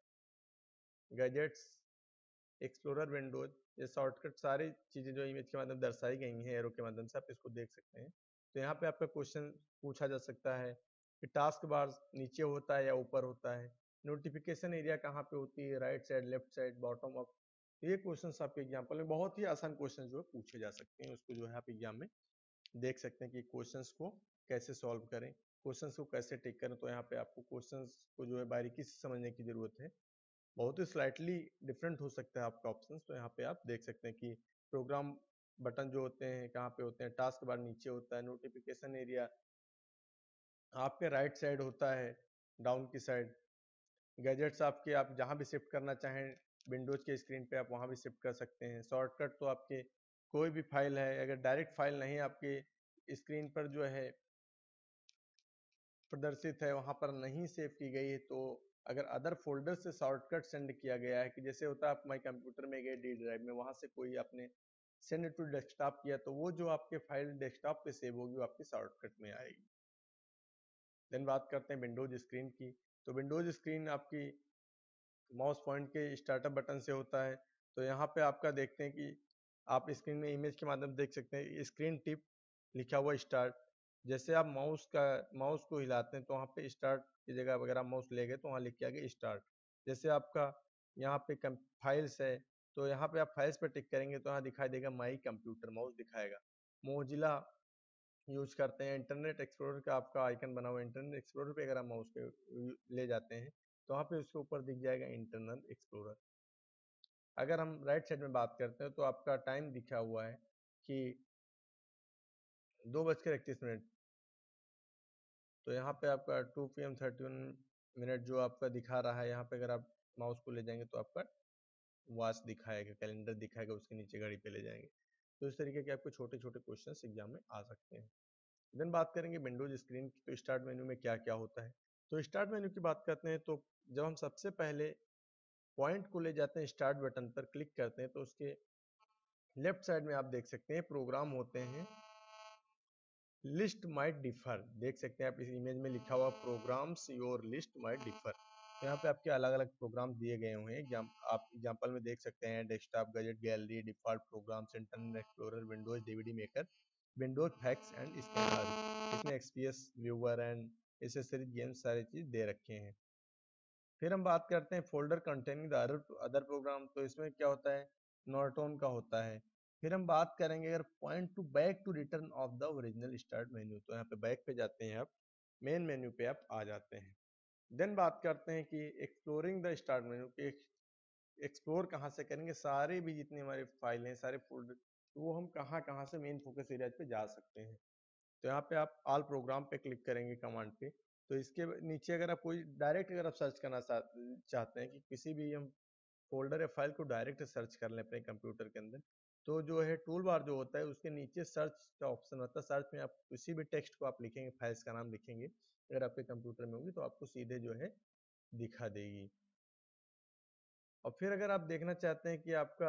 Speaker 1: gadgets, explorer Windows, ये शॉर्टकट सारी चीजें जो इमेज के माध्यम दर्शाई गई हैं एरो के माध्यम से, आप इसको देख सकते हैं। तो यहाँ पे आपका क्वेश्चन पूछा जा सकता है कि टास्क बार नीचे होता है या ऊपर होता है, नोटिफिकेशन एरिया कहाँ पे होती है, right side, left side, bottom up. ये क्वेश्चन आपके एग्जाम्पल में बहुत ही आसान क्वेश्चन जो है पूछे जा सकते हैं, उसको जो है आप एग्जाम में देख सकते हैं कि क्वेश्चंस को कैसे सॉल्व करें, क्वेश्चंस को कैसे टेक करें। तो यहाँ पे आपको क्वेश्चंस को जो है बारीकी से समझने की जरूरत है, बहुत ही स्लाइटली डिफरेंट हो सकता है आपका ऑप्शन। तो यहाँ पे आप देख सकते हैं कि प्रोग्राम बटन जो होते हैं कहाँ पे होते हैं, टास्क बार नीचे होता है, नोटिफिकेशन एरिया आपके राइट साइड होता है, डाउन की साइड, गैजेट्स आपके आप जहाँ भी शिफ्ट करना चाहें विंडोज के स्क्रीन पे आप वहाँ भी शिफ्ट कर सकते हैं। शॉर्टकट तो आपके कोई भी फाइल है, अगर डायरेक्ट फाइल नहीं आपके स्क्रीन पर जो है प्रदर्शित है, वहाँ पर नहीं सेव की गई है, तो अगर अदर फोल्डर से शॉर्टकट सेंड किया गया है, कि जैसे होता है आप माई कंप्यूटर में गए डी ड्राइव में, वहाँ से कोई आपने सेंड टू डेस्कटॉप किया, तो वो जो आपके फाइल डेस्कटॉप पे सेव होगी वो आपकी शॉर्टकट में आएगी। देन बात करते हैं विंडोज स्क्रीन की। तो विंडोज स्क्रीन आपकी माउस पॉइंट के स्टार्टअप बटन से होता है। तो यहाँ पे आपका देखते हैं कि आप स्क्रीन में इमेज के माध्यम से देख सकते हैं स्क्रीन टिप लिखा हुआ स्टार्ट। जैसे आप माउस का माउस को हिलाते हैं तो वहाँ पे स्टार्ट की जगह अगर आप माउस ले गए तो वहाँ लिख के आगे स्टार्ट। जैसे आपका यहाँ पे फाइल्स है, तो यहाँ पे आप फाइल्स पर टिक करेंगे तो यहाँ दिखाई देगा माई कंप्यूटर, माउस दिखाएगा। मोजिला यूज करते हैं, इंटरनेट एक्सप्लोरर का आपका आइकन बना हुआ है, इंटरनेट एक्सप्लोरर पे अगर आप माउस के ले जाते हैं तो वहाँ पे उसके ऊपर दिख जाएगा इंटरनल एक्सप्लोरर। अगर हम राइट साइड में बात करते हैं तो आपका टाइम दिखा हुआ है कि दो बजकर इकतीस मिनट, तो यहाँ पे आपका two P M thirty one minute जो आपका दिखा रहा है, यहाँ पे अगर आप माउस को ले जाएंगे तो आपका वॉच दिखाएगा, कैलेंडर दिखाएगा, उसके नीचे घड़ी पे ले जाएंगे। तो इस तरीके के आपको छोटे छोटे क्वेश्चन एग्जाम में आ सकते हैं। देन बात करेंगे विंडोज स्क्रीन की। तो स्टार्ट मेन्यू में क्या क्या होता है, तो स्टार्ट मेन्यू की बात करते हैं तो जब हम सबसे पहले पॉइंट को ले जाते हैं स्टार्ट बटन पर क्लिक करते हैं तो उसके लेफ्ट साइड में आप देख सकते हैं प्रोग्राम होते हैं, लिस्ट माइट डिफर, देख सकते हैं आप इस इमेज में लिखा हुआ programs your list might differ. तो यहाँ पे आपके अलग अलग प्रोग्राम दिए गए हुए हैं। आप एग्जाम्पल में देख सकते हैं desktop, gadget, gallery, default programs, internet explorer, Windows DVD maker, Windows fax and scanner. इसमें XPS viewer and accessory games सारी चीज दे रखे हैं। फिर हम बात करते हैं folder containing the other program. तो इसमें क्या होता है, नॉर्टन का होता है। फिर हम बात करेंगे अगर point to back to return of the original start menu, तो यहाँ पे बैक पे जाते हैं, आप मेन मेन्यू पे आप आ जाते हैं। देन बात करते हैं कि एक्सप्लोरिंग द स्टार्ट मेन्यू के एक्सप्लोर कहाँ से करेंगे, सारे भी जितने हमारे फाइल हैं, सारे फोल्डर, तो वो हम कहाँ कहाँ से मेन फोकस एरियाज पे जा सकते हैं। तो यहाँ पे आप ऑल प्रोग्राम पे क्लिक करेंगे कमांड पे, तो इसके नीचे अगर आप कोई डायरेक्ट अगर आप सर्च करना चाहते हैं कि किसी भी हम फोल्डर या फाइल को डायरेक्ट सर्च कर लें अपने कंप्यूटर के अंदर, तो जो है टूल बार जो होता है उसके नीचे सर्च का ऑप्शन होता है। सर्च में आप किसी भी टेक्स्ट को आप लिखेंगे, फाइल्स का नाम लिखेंगे, अगर आपके कंप्यूटर में होगी तो आपको सीधे जो है दिखा देगी। और फिर अगर आप देखना चाहते हैं कि आपका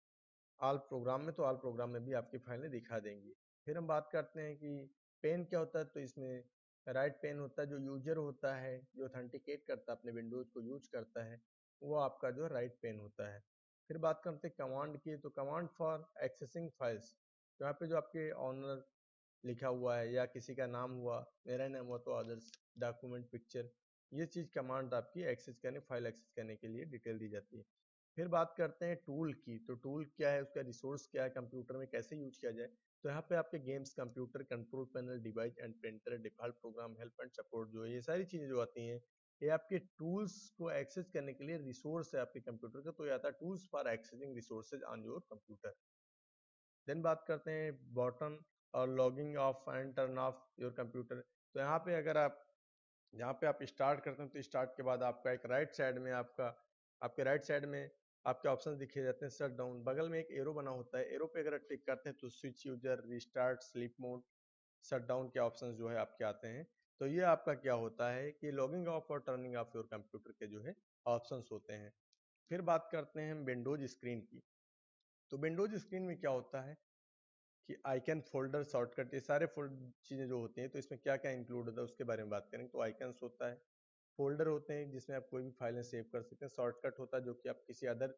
Speaker 1: ऑल प्रोग्राम में, तो ऑल प्रोग्राम में भी आपकी फाइलें दिखा देंगी। फिर हम बात करते हैं कि पेन क्या होता है। तो इसमें राइट पेन होता है, जो यूजर होता है, जो ऑथेंटिकेट करता है, अपने विंडोज को यूज करता है, वो आपका जो राइट पेन होता है। फिर बात करते हैं कमांड की। तो कमांड फॉर एक्सेसिंग फाइल्स, तो यहाँ पे जो आपके ऑनर लिखा हुआ है या किसी का नाम हुआ, मेरा नाम हुआ तो अदर्स, डॉक्यूमेंट, पिक्चर, ये चीज कमांड आपकी एक्सेस करने, फाइल एक्सेस करने के लिए डिटेल दी जाती है। फिर बात करते हैं टूल की। तो टूल क्या है, उसका रिसोर्स क्या है, कंप्यूटर में कैसे यूज किया जाए। तो यहाँ पे आपके games, computer, control panel, device and printer, default program, help and support, जो है ये सारी चीजें जो आती हैं, ये आपके टूल्स को एक्सेस करने के लिए रिसोर्स है आपके कंप्यूटर का। तो ये आता है tools for accessing resources on your computer. Then बात करते हैं बटन और logging off and turn off your computer. तो यहाँ पे अगर आप जहाँ पे आप स्टार्ट करते हैं, तो स्टार्ट के बाद आपका एक राइट साइड में आपका आपके राइट साइड में आपके ऑप्शन दिखे जाते हैं। शट डाउन, बगल में एक एरो बना होता है, एरो पे अगर क्लिक करते हैं तो switch user, restart, sleep mode, shut down के ऑप्शंस जो है आपके आते हैं। तो ये आपका क्या होता है कि लॉगिंग ऑफ और टर्निंग ऑफ योर कंप्यूटर के जो है ऑप्शंस होते हैं। फिर बात करते हैं हम विंडोज स्क्रीन की। तो विंडोज स्क्रीन में क्या होता है कि आइकन, फोल्डर, शॉर्टकट, ये सारे फोल्ड चीजें जो होती हैं, तो इसमें क्या क्या इंक्लूड होता है उसके बारे में बात करेंगे। तो आइकन्स होता है, फोल्डर होते हैं जिसमें आप कोई भी फाइलें सेव कर सकते हैं, शॉर्टकट होता है जो कि आप किसी अदर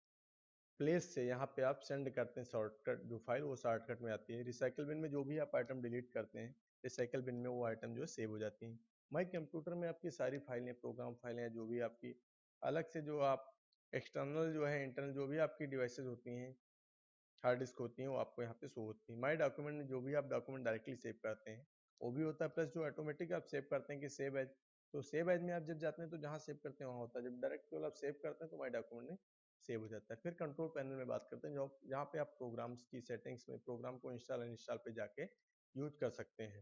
Speaker 1: प्लेस से यहाँ पे आप सेंड करते हैं, शॉर्टकट जो फाइल वो शॉर्टकट में आती है। रिसाइकल बिन में जो भी आप आइटम डिलीट करते हैं, रिसाइकल बिन में वो आइटम जो है सेव हो जाती हैं। माई कंप्यूटर में आपकी सारी फाइलें, प्रोग्राम फाइलें, जो भी आपकी अलग से जो आप एक्सटर्नल जो है, इंटरनल जो भी आपकी डिवाइसेज होती हैं, हार्ड डिस्क होती हैं, वो आपको यहाँ पे शो होती है। माई डॉक्यूमेंट में जो भी आप डॉक्यूमेंट डायरेक्टली सेव करते हैं वो भी होता है, प्लस जो ऑटोमेटिक आप सेव करते हैं कि सेव एज, तो सेव एज में आप जब जाते हैं तो जहाँ सेव करते हैं वहाँ होता है, जब डायरेक्ट केवल आप सेव करते हैं तो माई डॉक्यूमेंट में सेव हो जाता है। फिर कंट्रोल पैनल में बात करते हैं, जो जहाँ पे आप प्रोग्राम्स की सेटिंग्स में प्रोग्राम को इंस्टॉल अनइंस्टॉल पे जाके यूज कर सकते हैं।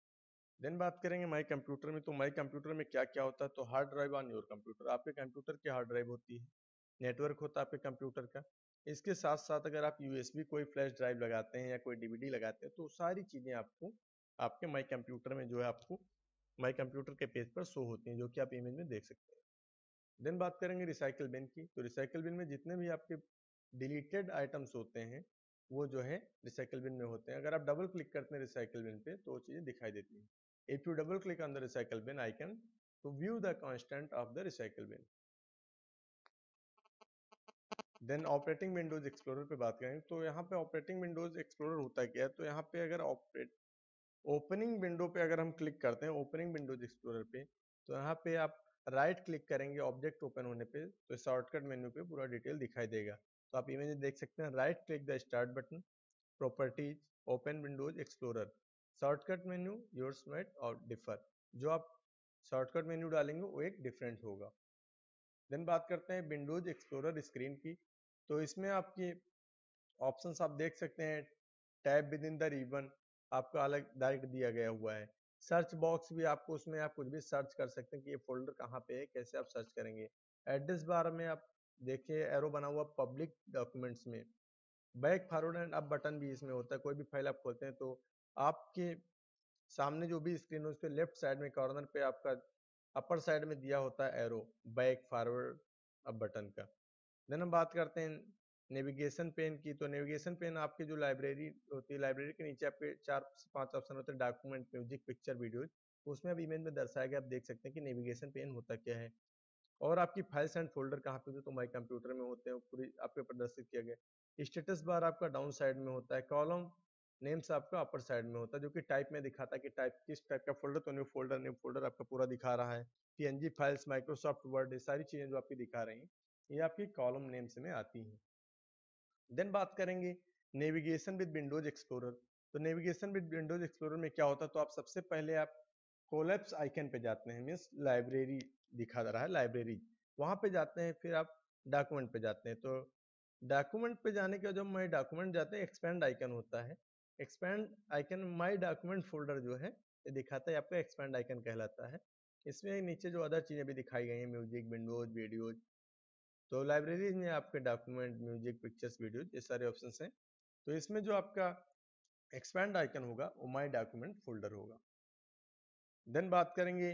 Speaker 1: देन बात करेंगे माई कंप्यूटर में। तो माई कंप्यूटर में क्या क्या होता है। तो hard drive on your computer, आपके कंप्यूटर की हार्ड ड्राइव होती है, नेटवर्क होता है आपके कंप्यूटर का। इसके साथ साथ अगर आप यूएसबी कोई फ्लैश ड्राइव लगाते हैं या कोई डीवीडी लगाते हैं, तो सारी चीजें आपको आपके माई कंप्यूटर में जो है आपको माई कंप्यूटर के पेज पर शो होती हैं, जो कि आप इमेज में देख सकते हैं। देन बात करेंगे रिसाइकल बिन की। तो रिसाइकल बिन में जितने भी आपके डिलीटेड आइटम्स होते हैं वो जो है रिसाइकल बिन में होते हैं। अगर आप डबल क्लिक करते हैं रिसाइकल बिन पे तो वो चीजें दिखाई देती हैं। If you double click on the recycle bin icon to view the constant of the recycle bin. Then operating Windows explorer पे बात करें। तो यहाँ पे ऑपरेटिंग विंडोज एक्सप्लोरर होता है क्या है। तो यहाँ पे अगर ऑपरेट ओपनिंग विंडो पे अगर हम क्लिक करते हैं ओपनिंग विंडोज एक्सप्लोरर पे, तो यहाँ पे आप राइट क्लिक करेंगे ऑब्जेक्ट ओपन होने पे, तो शॉर्टकट मेन्यू पे पूरा डिटेल दिखाई देगा। तो आप इमेज देख सकते हैं, right click the start button, properties, open Windows explorer, shortcut menu yours may और डिफर, जो आप शॉर्टकट मेन्यू डालेंगे वो एक डिफरेंट होगा। देन बात करते हैं विंडोज एक्सप्लोरर स्क्रीन की। तो इसमें आपकी ऑप्शंस आप देख सकते हैं, tab within the ribbon आपका अलग डायरेक्ट दिया गया हुआ है। सर्च बॉक्स भी आपको, उसमें आप कुछ भी सर्च कर सकते हैं कि ये फोल्डर कहाँ पे है, कैसे आप सर्च करेंगे। एड्रेस बार में आप देखिए एरो बना हुआ पब्लिक डॉक्यूमेंट्स में, back forward and up button भी इसमें होता है। कोई भी फाइल आप खोलते हैं तो आपके सामने जो भी स्क्रीन है उस पर लेफ्ट साइड में कॉर्नर पे आपका अपर साइड में दिया होता है arrow back forward up button का। देन हम बात करते हैं नेविगेशन पेन की। तो नेविगेशन पेन आपकी जो लाइब्रेरी होती है, लाइब्रेरी के नीचे आपके चार से पांच ऑप्शन होते हैं, डॉक्यूमेंट, म्यूजिक, पिक्चर, वीडियोज, उसमें अब इमेज में दर्शाया गया, आप देख सकते हैं कि नेविगेशन पेन होता क्या है। और आपकी फाइल्स एंड फोल्डर कहाँ पे होते हैं, तो माई कंप्यूटर में होते हैं, पूरी आपके प्रदर्शित किया गया। स्टेटस बार आपका डाउन साइड में होता है, कॉलम नेम्स आपका अपर साइड में होता है, जो कि टाइप में दिखाता है कि टाइप किस टाइप का फोल्डर, तो न्यू फोल्डर न्यू फोल्डर आपका पूरा दिखा रहा है। पीएनजी फाइल्स, माइक्रोसॉफ्ट वर्ड, ये सारी चीजें जो आपकी दिखा रही हैं ये आपकी कॉलम नेम्स में आती हैं। देन बात करेंगे नेविगेशन विद विंडोज एक्सप्लोरर। तो नेविगेशन विद विंडोज एक्सप्लोरर में क्या होता है, तो आप सबसे पहले आप कोलैप्स आइकन पे जाते हैं, मीन्स लाइब्रेरी दिखा रहा है, लाइब्रेरी वहां पे जाते हैं, फिर आप डॉक्यूमेंट पे जाते हैं। तो डॉक्यूमेंट पे जाने के जब माई डॉक्यूमेंट जाते हैं, एक्सपेंड आइकन होता है, expand icon my document folder जो है ये दिखाता है, आपका एक्सपेंड आइकन कहलाता है। इसमें नीचे जो अदर चीजें भी दिखाई गई हैं, म्यूजिक, विंडोज, वीडियोज, तो लाइब्रेरी में आपके डॉक्यूमेंट, म्यूजिक, पिक्चर्स, वीडियोज, ये सारे ऑप्शंस हैं। तो इसमें जो आपका एक्सपेंड आइकन होगा वो माई डॉक्यूमेंट फोल्डर होगा। देन बात करेंगे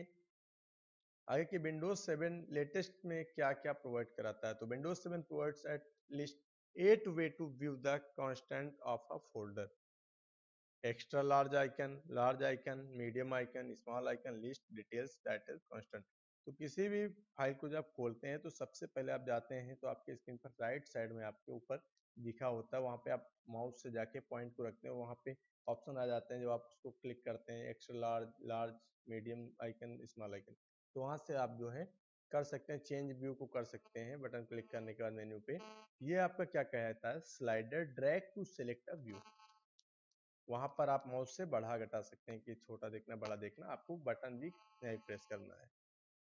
Speaker 1: आगे कि विंडोज सेवन लेटेस्ट में क्या क्या प्रोवाइड कराता है। तो Windows seven provides at least eight way to view the content of a folder. Extra large icon, large icon, medium icon, small icon, list, details, title, constant. तो किसी भी file को जब खोलते हैं तो सबसे पहले आप जाते हैं तो आपके स्क्रीन पर राइट साइड में आपके ऊपर लिखा होता है, वहां पे आप माउस से जाके पॉइंट को रखते हैं, वहां पे ऑप्शन आ जाते हैं, जब आप उसको क्लिक करते हैं, extra large, large, medium icon, small icon, तो वहां से आप जो है कर सकते हैं, चेंज व्यू को कर सकते हैं बटन क्लिक करने के बाद मेन्यू पे। ये आपका क्या कहता है, slider drag to select a view. वहां पर आप माउस से बढ़ा घटा सकते हैं कि छोटा देखना, बड़ा देखना, आपको बटन भी नहीं प्रेस करना है।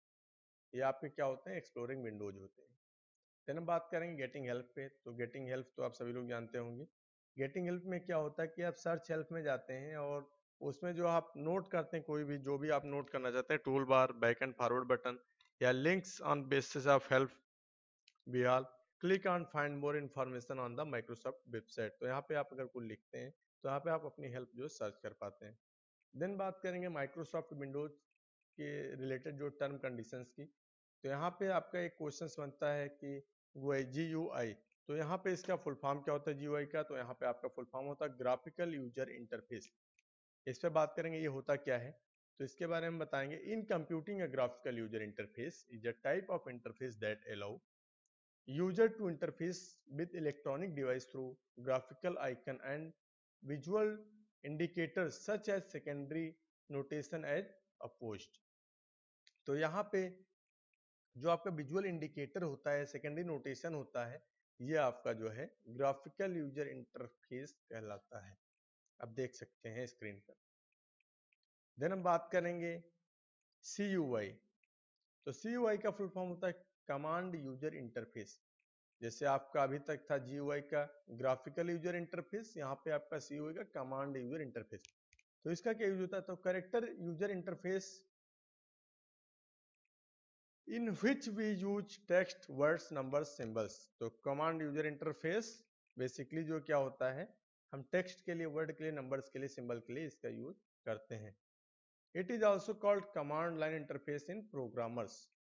Speaker 1: ये आपके क्या होते हैं, एक्सप्लोरिंग विंडोज होते हैं। फिर हम बात करेंगे गेटिंग हेल्प पे। तो गेटिंग हेल्प तो आप सभी लोग जानते होंगे। गेटिंग हेल्प में क्या होता है कि आप सर्च हेल्प में जाते हैं और उसमें जो आप नोट करते हैं, कोई भी जो भी आप नोट करना चाहते हैं, tool bar, back and forward button या links on basis of help we all click on find more information on the Microsoft website. तो यहाँ पे आप अगर कुछ लिखते हैं तो यहाँ पे आप अपनी हेल्प जो सर्च कर पाते हैं। देन बात करेंगे माइक्रोसॉफ्ट विंडोज के रिलेटेड जो टर्म कंडीशंस की। तो यहाँ पे आपका एक क्वेश्चन बनता है कि वो है जी यू आई। तो यहाँ पे इसका फुल फॉर्म क्या होता है जी यू आई का, तो यहाँ पे आपका फुल फॉर्म होता है ग्राफिकल यूजर इंटरफेस। इस पे बात करेंगे ये होता क्या है, तो इसके बारे में बताएंगे। In computing a graphical user interface is a type of interface that allow user to interface with electronic device through graphical icon and visual indicators such as secondary notation as opposed। तो यहाँ पे जो आपका visual indicator होता है, secondary notation होता है, ये आपका जो है ग्राफिकल यूजर इंटरफेस कहलाता है। अब देख सकते हैं स्क्रीन पर। देन हम बात करेंगे सी यू आई। तो सी यू आई का फुल फॉर्म होता है कमांड यूजर इंटरफेस। जैसे आपका अभी तक था जी यू आई का ग्राफिकल यूजर इंटरफेस, यहाँ पे आपका सी यू आई का कमांड यूजर इंटरफेस। तो इसका क्या यूज होता है, तो character user interface in which we use text, words, numbers, symbols. तो कमांड यूजर इंटरफेस बेसिकली जो क्या होता है, हम टेक्स्ट के लिए, वर्ड के लिए, नंबर्स के लिए, सिंबल के लिए इसका यूज करते हैं। It is also called command line interface in programmers.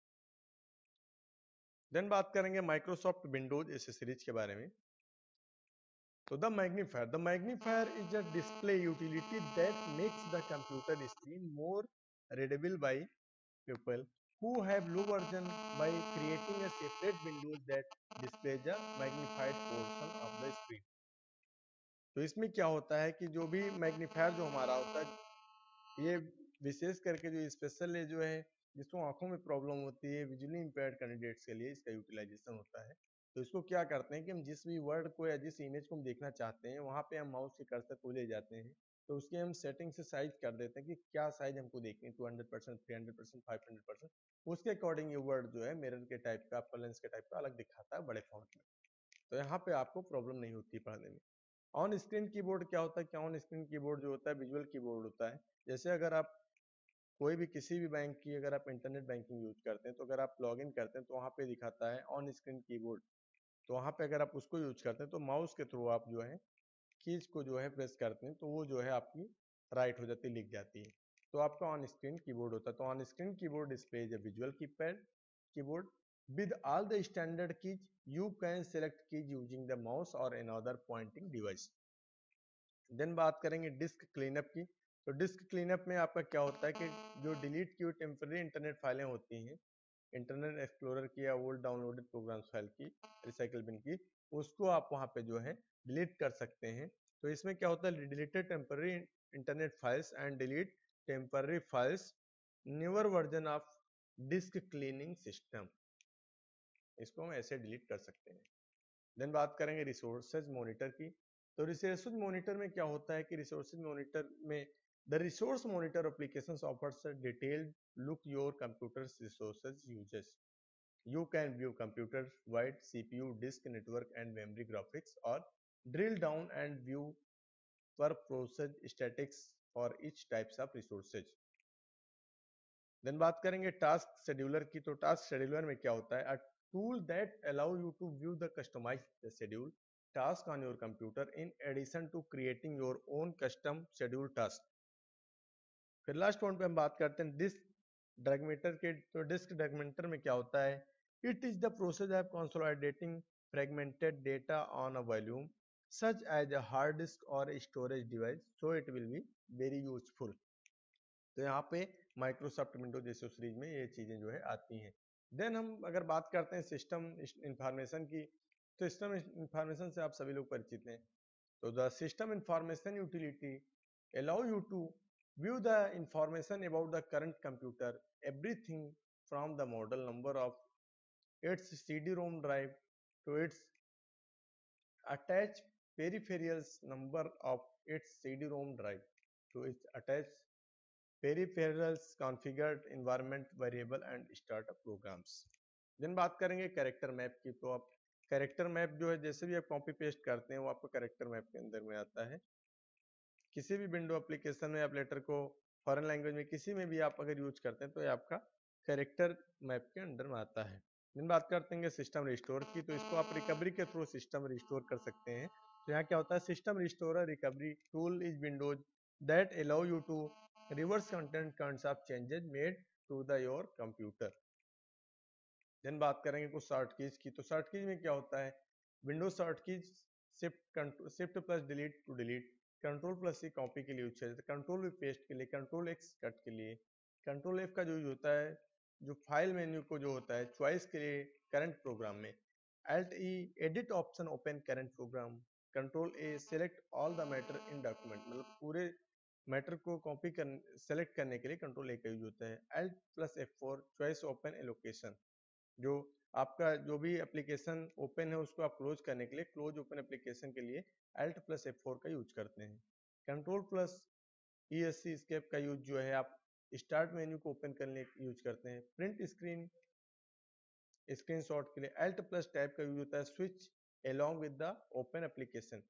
Speaker 1: Then बात करेंगे माइक्रोसॉफ्ट विंडोज एसेसरीज के बारे में। तो the magnifier, the magnifier is a display utility that makes the computer screen more readable by people who have low version by creating a separate windows that displays a magnified portion of the screen। तो इसमें क्या होता है कि जो भी magnifier जो हमारा होता है, ये विशेष करके जो स्पेशल है जो है जिसको आंखों में प्रॉब्लम होती है, विजुअली इंपेयर्ड कैंडिडेट्स के लिए इसका यूटिलाइजेशन होता है। तो इसको क्या करते हैं कि हम जिस भी वर्ड को या जिस इमेज को हम देखना चाहते हैं वहां पे हम माउस के कर्सर को ले जाते हैं, तो उसके हम सेटिंग से साइज कर देते हैं कि क्या साइज हमको देखनी है, two hundred percent, three hundred percent, five hundred percent. उसके अकॉर्डिंग ये वर्ड जो है मिरर के टाइप का, आपका लेंस के टाइप का अलग दिखाता है बड़े फॉन्ट में। तो यहाँ पे आपको प्रॉब्लम नहीं होती पढ़ने में। ऑन स्क्रीन कीबोर्ड क्या होता है, क्या ऑन स्क्रीन कीबोर्ड जो होता है विजुअल कीबोर्ड होता है। जैसे अगर आप कोई भी किसी भी बैंक की अगर आप इंटरनेट बैंकिंग यूज करते हैं, तो अगर आप लॉग इन करते हैं तो वहाँ पे दिखाता है ऑन स्क्रीन कीबोर्ड। तो वहाँ पे अगर आप उसको यूज करते हैं तो माउस के थ्रू आप जो है कीज को जो है प्रेस करते हैं तो वो जो है आपकी राइट हो जाती है, लिख जाती है। तो आपका ऑन स्क्रीन कीबोर्ड होता है। तो on screen keyboard displays a visual keypad keyboard with all the standard keys. You can select keys using the mouse or another pointing device। Then बात करेंगे डिस्क क्लीनअप की। तो डिस्क क्लीनअप में आपका क्या होता है कि जो डिलीट की हुई टेम्पररी इंटरनेट फाइलें होती हैं इंटरनेट एक्सप्लोरर की या ओल्ड डाउनलोडेड प्रोग्राम्स फाइल की, रिसाइकल बिन की, उसको आप वहाँ पे जो है डिलीट कर सकते हैं। तो इसमें क्या होता है, deleted temporary internet files and delete temporary files, newer version of disk cleaning system, इसको हम ऐसे डिलीट कर सकते हैं। देन बात करेंगे रिसोर्सेज मॉनिटर की। तो रिसोर्सेज मॉनिटर में क्या होता है कि रिसोर्सेज मॉनिटर में the resource monitor application offers a detailed look your computer's resources uses. You can view computer wide C P U, disk, network and memory graphics, or drill down and view per process statistics for each types of resources. Then बात करेंगे task scheduler की। तो task scheduler में क्या होता है, a tool that allow you to view the customized schedule task on your computer in addition to creating your own custom schedule task. फिर last point पे हम बात करते हैं डिस्क डॉक्यूमेंटर के। तो डिस्क डॉक्यूमेंटर में क्या होता है, it is the process of consolidating fragmented data on a volume such as a hard disk और storage device, so it will be very useful. तो यहाँ पे माइक्रोसॉफ्ट विंडोज जैसे सीरीज में ये चीजें जो है आती हैं। देन हम अगर बात करते हैं सिस्टम इंफॉर्मेशन की, तो सिस्टम इंफॉर्मेशन से आप सभी लोग परिचित हैं। तो the system information utility allow you to view the information about the current computer, everything from the model number of its C D-ROM drive to its attached peripherals number of its C D-ROM drive to its attached peripherals, configured environment variable and startup programs. Then बात करेंगे character map की। तो आप character map जो है जैसे भी आप कॉपी पेस्ट करते हैं वो आपको कैरेक्टर मैप के अंदर में आता है। किसी भी विंडो एप्लीकेशन में आप लेटर को फॉरेन लैंग्वेज में किसी में भी आप अगर यूज करते हैं तो ये आपका कैरेक्टर मैप के अंडर में आता है। दिन बात करते हैं सिस्टम रिस्टोर की। तो इसको आप रिकवरी के थ्रू सिस्टम रिस्टोर कर सकते हैं। तो यहाँ क्या होता है, system restore recovery tool is Windows that allow you to reverse content kinds of changes made to the your computer. Then बात करेंगे कुछ शॉर्ट कीज की। तो शॉर्ट कीज में क्या होता है, Windows short keys shift shift plus delete to delete, control plus C copy के लिए यूज है, कंट्रोल वी पेस्ट के लिए, कंट्रोल एक्स कट के लिए, कंट्रोल एफ का जो यूज होता है जो फाइल मेन्यू को जो होता है चॉइस के लिए करंट प्रोग्राम में, alt E edit option open current program, control A select all the matter in document, मतलब पूरे मैटर को कॉपी कर सेलेक्ट करने के लिए कंट्रोल ए का यूज होता है। Alt plus F four choice open allocation, जो आपका जो भी एप्लीकेशन ओपन है उसको आप क्लोज करने के लिए क्लोज ओपन एप्लीकेशन के लिए अल्ट प्लस एफ फोर का यूज करते हैं। Control plus E S C escape का यूज जो है आप स्टार्ट मेन्यू को ओपन करने के यूज करते हैं। प्रिंट स्क्रीन स्क्रीनशॉट के लिए अल्ट प्लस टैब का यूज होता है switch along with the open application.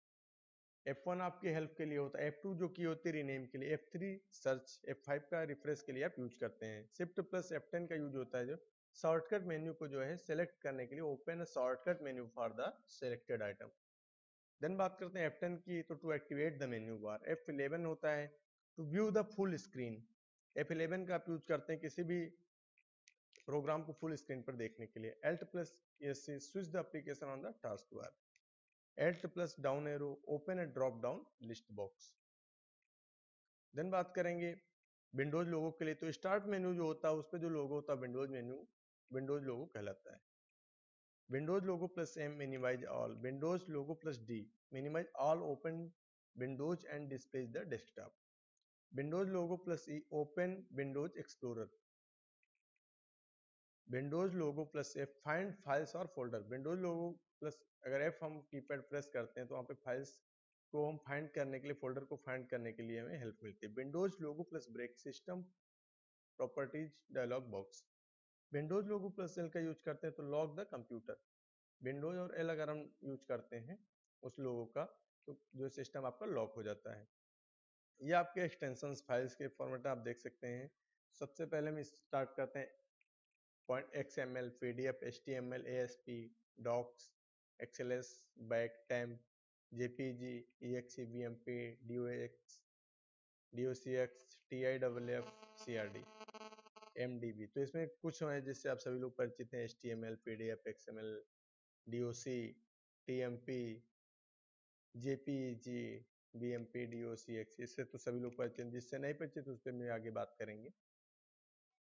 Speaker 1: F one आपकी हेल्प के लिए होता है, एफ टू जो की होती है रीनेम के लिए, F three search, F five का रिफ्रेश के लिए आप यूज करते हैं। शिफ्ट प्लस एफ टेन का यूज होता है जो शॉर्टकट मेन्यू को जो है सिलेक्ट करने के लिए, open shortcut menu for the selected item. Then बात करते हैं एफ टेन की। तो to activate the menu bar. F eleven होता है to view the full screen, F eleven का आप यूज करते हैं किसी भी प्रोग्राम को फुल स्क्रीन पर देखने के लिए। Alt plus S switch the application on the task bar. Alt plus down arrow open a drop down list box. Then बात करेंगे विंडोज लोगो के लिए। तो स्टार्ट मेन्यू जो होता है उस पर जो लोगो होता है विंडोज मेन्यू विंडोज लोगो कहलाता है। Windows logo plus M minimise all, Windows logo plus D minimise all open windows and displays the desktop. Windows logo plus E open Windows Explorer. Windows logo plus F find files और folder. Windows logo plus अगर F हम keypad press करते हैं तो वहाँ पे files को हम फाइंड करने के लिए, फोल्डर को फाइंड करने के लिए हमें हेल्प मिलती है। Windows logo plus break system properties dialog box. Windows logo plus L का यूज करते हैं तो लॉक द कंप्यूटर। विंडोज और एल अगर हम यूज करते हैं उस लोगो का तो जो सिस्टम आपका लॉक हो जाता है। ये आपके एक्सटेंशन फाइल्स के फॉर्मेट आप देख सकते हैं। सबसे पहले हम स्टार्ट करते हैं point XML, PDF, HTML, ASP, docs, XLS, back, temp, JPG, EXE, BMP, DOX, DOCX, TIWF, CRD, MDB. तो इसमें कुछ है जिससे आप सभी लोग परिचित हैं, HTML, PDF, XML, DOC, TMP, JPG, BMP, DOCX, इससे तो सभी लोग परिचित हैं। जिससे नहीं परिचित उस पर मैं आगे बात करेंगे।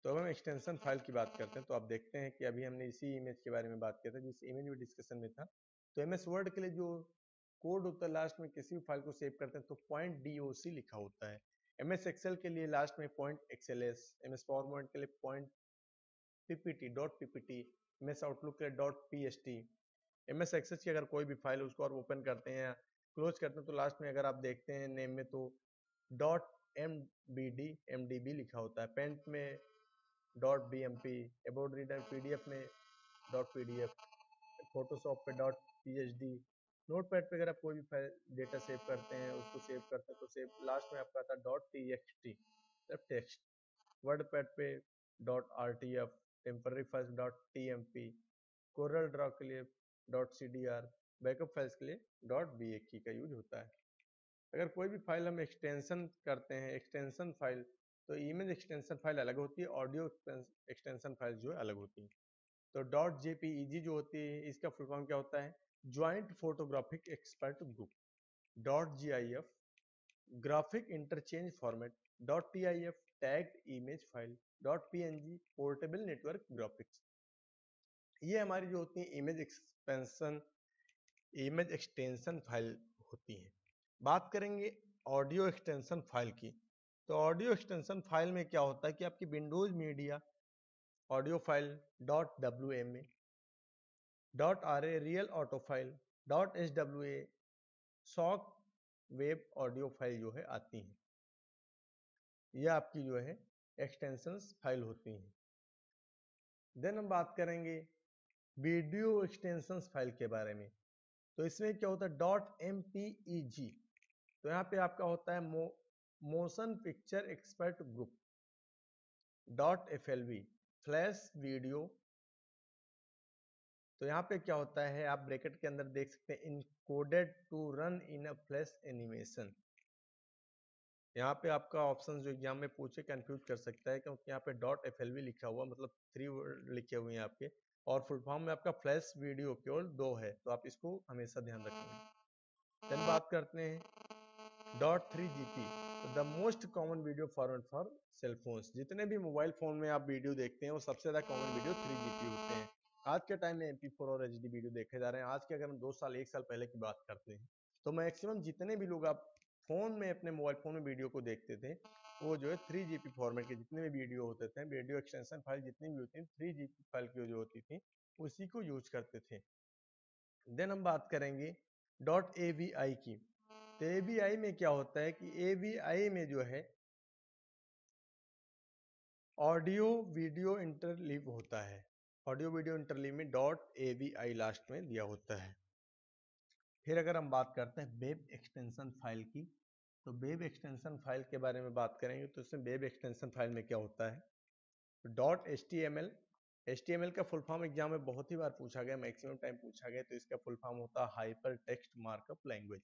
Speaker 1: तो अब हम एक्सटेंशन फाइल की बात करते हैं। तो आप देखते हैं कि अभी हमने इसी इमेज के बारे में बात किया था, जिस इमेज में डिस्कशन में था। तो एम एस वर्ड के लिए जो कोड होता है लास्ट में किसी भी फाइल को सेव करते हैं तो पॉइंट डॉक लिखा होता है। एम एस एक्सेल के लिए लास्ट में point XLS, M S PowerPoint के लिए point PPT dot PPT, M S Outlook के लिए dot PST. M S Access की अगर कोई भी फाइल उसको और ओपन करते हैं, क्लोज करते हैं, तो लास्ट में अगर आप देखते हैं नेम में तो dot M B D M D B लिखा होता है। पेंट में dot B M P, about reader PDF में डॉट पीडीएफ, फोटोशॉप पे डॉट पीएचडी। नोटपैड पे अगर आप कोई भी फाइल डेटा सेव करते हैं, उसको सेव करते हैं तो सेव लास्ट में आपका आता है dot TXT text. WordPad पे dot R T F, temporary files dot T M P, Corel Draw के लिए dot C D R, backup files के लिए डॉट बी ए की का यूज होता है। अगर कोई भी फाइल हम एक्सटेंशन करते हैं, एक्सटेंशन फाइल, तो इमेज एक्सटेंशन फाइल अलग होती है, ऑडियो एक्सटेंशन फाइल जो है अलग होती है। तो डॉट जेपीईजी जो होती है, इसका फुल फॉर्म क्या होता है? Joint photographic expert group. Dot G I F, graphic interchange format. Dot T I F, tagged image file. Dot P N G, portable network graphics. ये हमारी जो होती है image expansion image extension file होती है। बात करेंगे ऑडियो एक्सटेंशन फाइल की। तो ऑडियो एक्सटेंशन फाइल में क्या होता है कि आपकी Windows media audio file dot W M A, dot R A real auto file, dot S W A shock web audio file जो है आती हैं। यह आपकी जो है एक्सटेंशंस फाइल होती हैं। देन हम बात करेंगे वीडियो एक्सटेंशंस फाइल के बारे में। तो इसमें क्या होता है? Dot M P E G. तो यहाँ पे आपका होता है mo, motion picture expert group. Dot F L V, flash video. तो यहाँ पे क्या होता है, आप ब्रैकेट के अंदर देख सकते हैं encoded to run in a flash animation. यहाँ पे आपका ऑप्शन जो एग्जाम में पूछे कंफ्यूज कर सकता है, क्योंकि यहाँ पे डॉट एफ एल वी लिखा हुआ, मतलब थ्री वर्ड लिखे हुए हैं आपके, और फुल फॉर्म में आपका फ्लैश वीडियो केवल दो है। तो आप इसको हमेशा ध्यान रखेंगे। देन बात करते हैं dot three G P, the most common video format for cell phones. जितने भी मोबाइल फोन में आप वीडियो देखते हैं वो सबसे ज्यादा common video three G P होते हैं। आज के टाइम में एम पी फोर और एच डी वीडियो देखे जा रहे हैं। आज के अगर हम दो साल एक साल पहले की बात करते हैं तो मैक्सिमम जितने भी लोग आप फोन में अपने मोबाइल फोन में वीडियो को देखते थे वो जो है थ्री जी पी फॉर्मेट के जितने भी वीडियो होते थे, वीडियो एक्सटेंशन फाइल जितनी भी होती थी, थ्री जी पी फाइल की जो होती थी उसी को यूज करते थे। देन हम बात करेंगे डॉट ए वी आई की। तो ए वी आई में क्या होता है कि ए वी आई में जो है ऑडियो वीडियो इंटरलीव होता है। ऑडियो वीडियो इंटरलीव में dot A V I last में दिया होता है। फिर अगर हम बात करते हैं वेब एक्सटेंशन फाइल की, तो वेब एक्सटेंशन फाइल के बारे में बात करेंगे। तो इसमें वेब एक्सटेंशन फाइल में क्या होता है? Dot H T M L. H T M L का फुल फॉर्म एग्जाम में बहुत ही बार पूछा गया, मैक्सिमम टाइम पूछा गया। तो इसका फुल फॉर्म होता है हाइपर टेक्स्ट मार्कअप लैंग्वेज।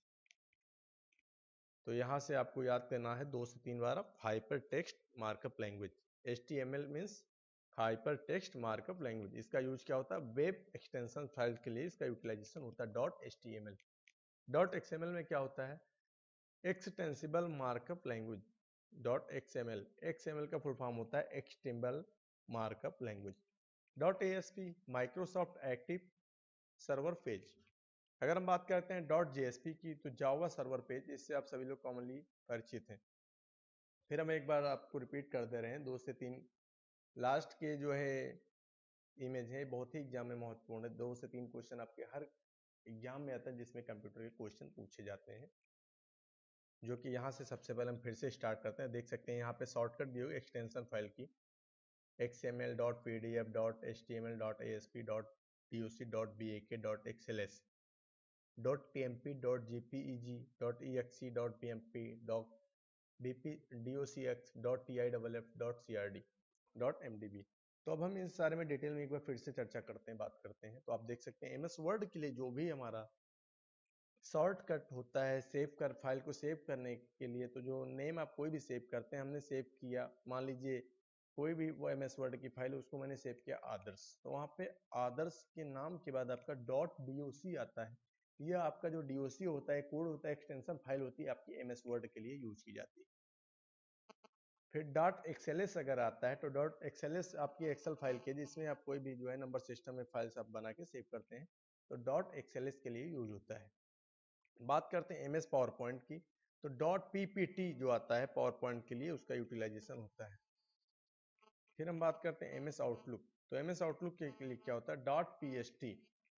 Speaker 1: तो यहाँ से आपको याद करना है दो से तीन बार आप hyper text markup language. H T M L means hyper text markup language. इसका यूज क्या होता है? वेब एक्सटेंशन फाइल के लिए इसका यूटिलाइजेशन होता है dot H T M L. Dot X M L में क्या होता है? Extensible markup language. Dot X M L, X M L का फुल फॉर्म होता है extensible markup language. Dot A S P, Microsoft active server page. अगर हम बात करते हैं डॉट जे एस पी की, तो जावा सर्वर पेज, इससे आप सभी लोग कॉमनली परिचित हैं। फिर हम एक बार आपको रिपीट कर दे रहे हैं, दो से तीन लास्ट के जो है इमेज है बहुत ही एग्जाम में महत्वपूर्ण है। दो से तीन क्वेश्चन आपके हर एग्जाम में आता है जिसमें कंप्यूटर के क्वेश्चन पूछे जाते हैं, जो कि यहाँ से सबसे पहले हम फिर से स्टार्ट करते हैं। देख सकते हैं यहाँ पे शॉर्टकट दी हुई एक्सटेंशन फाइल की, X M L dot P D F dot H T M L dot A S P dot T O C dot B A K dot X L S dot T M P dot J P E G dot E X C dot B M P dot B P D O C X dot T I double F dot C R D dot M D B. तो अब हम इन सारे में detail में एक बार फिर से चर्चा करते हैं, बात करते हैं। तो आप देख सकते हैं एम एस वर्ड के लिए जो भी हमारा शॉर्टकट होता है सेव कर फाइल को सेव करने के लिए, तो जो नेम आप कोई भी सेव करते हैं, हमने सेव किया, मान लीजिए कोई भी वो एम एस वर्ड की फाइल उसको मैंने सेव किया आदर्श, तो वहाँ पे आदर्श के नाम के बाद आपका डॉट डी ओ सी आता है। यह आपका जो डी ओ सी होता है, कोड होता है, एक्सटेंशन फाइल होती है, आपकी एम एस वर्ड के लिए यूज की जाती है। फिर डॉट एक्सएलएस अगर आता है तो डॉट एक्सएलएस आपकी एक्सेल फाइल के, जिसमें आप कोई भी जो है नंबर सिस्टम में फाइल्स आप बना के सेव करते हैं, तो डॉट एक्सएलएस के लिए यूज होता है। बात करते हैं एमएस पावर पॉइंट की, तो डॉट पीपीटी जो आता है पावर पॉइंट के लिए, उसका यूटिलाइजेशन होता है। फिर हम बात करते हैं एमएस आउटलुक, तो एमएस आउटलुक के लिए क्या होता है, डॉट पीएसटी।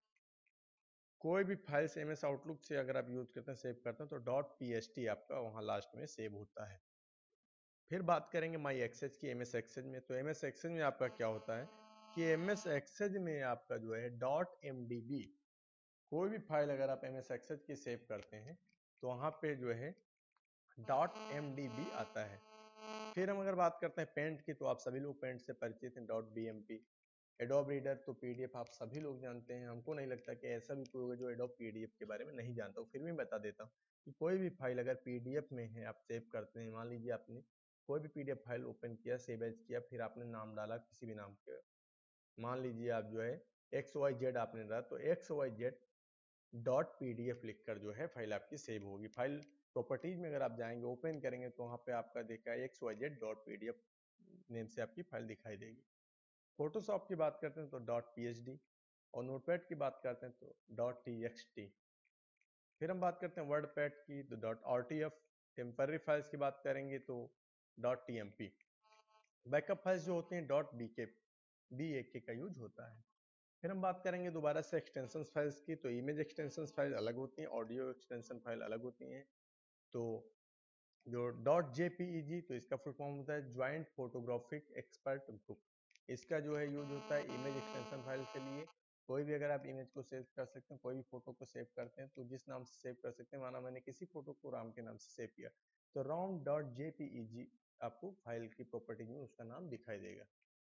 Speaker 1: कोई भी फाइल्स एमएस आउटलुक से अगर आप यूज करते हैं, सेव करते हैं, तो डॉट पीएसटी आपका वहां लास्ट में सेव होता है। फिर बात करेंगे माई एक्सेस की एमएस एक्सेस में, तो एमएस एक्सेस में आपका क्या होता है कि एमएस एक्सेस में आपका जो है डॉट एमडीबी, कोई भी फाइल अगर आप एमएस एक्सेस की सेव करते हैं तो वहां पे जो है डॉट एमडीबी आता है। फिर हम अगर बात करते हैं पेंट की, तो आप सभी लोग पेंट से परिचित हैं, डॉट बीएमपी। एडोब रीडर तो पीडीएफ आप सभी लोग जानते हैं, हमको नहीं लगता कि ऐसा भी कोई होगा जो एडोब पीडीएफ के बारे में नहीं जानता हो, फिर भी बता देता हूँ कि कोई भी फाइल अगर पीडीएफ में है, आप सेव करते हैं, मान लीजिए आपने कोई भी पीडीएफ फाइल ओपन किया, सेव एज किया, फिर आपने नाम डाला किसी भी नाम के, मान लीजिए आप जो है एक्स वाई जेड आपने डाला, तो X Y Z dot PDF लिखकर जो है फाइल आपकी सेव होगी। फाइल प्रॉपर्टीज में अगर आप जाएंगे, ओपन करेंगे, तो वहाँ पे आपका देखा X Y Z dot PDF name से आपकी फाइल दिखाई देगी। फोटोशॉप की बात करते हैं तो डॉट पीएचडी, और नोटपैड की बात करते हैं तो डॉट टीएक्सटी। फिर हम बात करते हैं वर्ड पैड की, तो डॉट आरटीएफ। टेम्पररी फाइल्स की बात करेंगे तो डॉट टीएमपी। बैकअप फाइल्स जो होती हैं डॉट बीके बीएके का यूज होता है। फिर हम बात करेंगे दोबारा से एक्सटेंशन फाइल्स की, तो इमेज एक्सटेंशन फाइल अलग होती हैं, ऑडियो एक्सटेंशन फाइल अलग होती हैं। तो जो डॉट जेपीईजी, तो इसका फुल फॉर्म होता है ज्वाइंट फोटोग्राफिक एक्सपर्ट ग्रुप। इसका जो है यूज होता है इमेज एक्सटेंशन फाइल के लिए। कोई भी अगर आप इमेज को सेव कर सकते हैं, कोई भी फोटो को सेव करते हैं, तो जिस नाम से सेव कर सकते हैं, माना मैंने किसी फोटो को राम के नाम से सेव किया, तो राम डॉट जेपीईजी आपको फाइल की प्रॉपर्टीज में उसका नाम दिखाई देगा।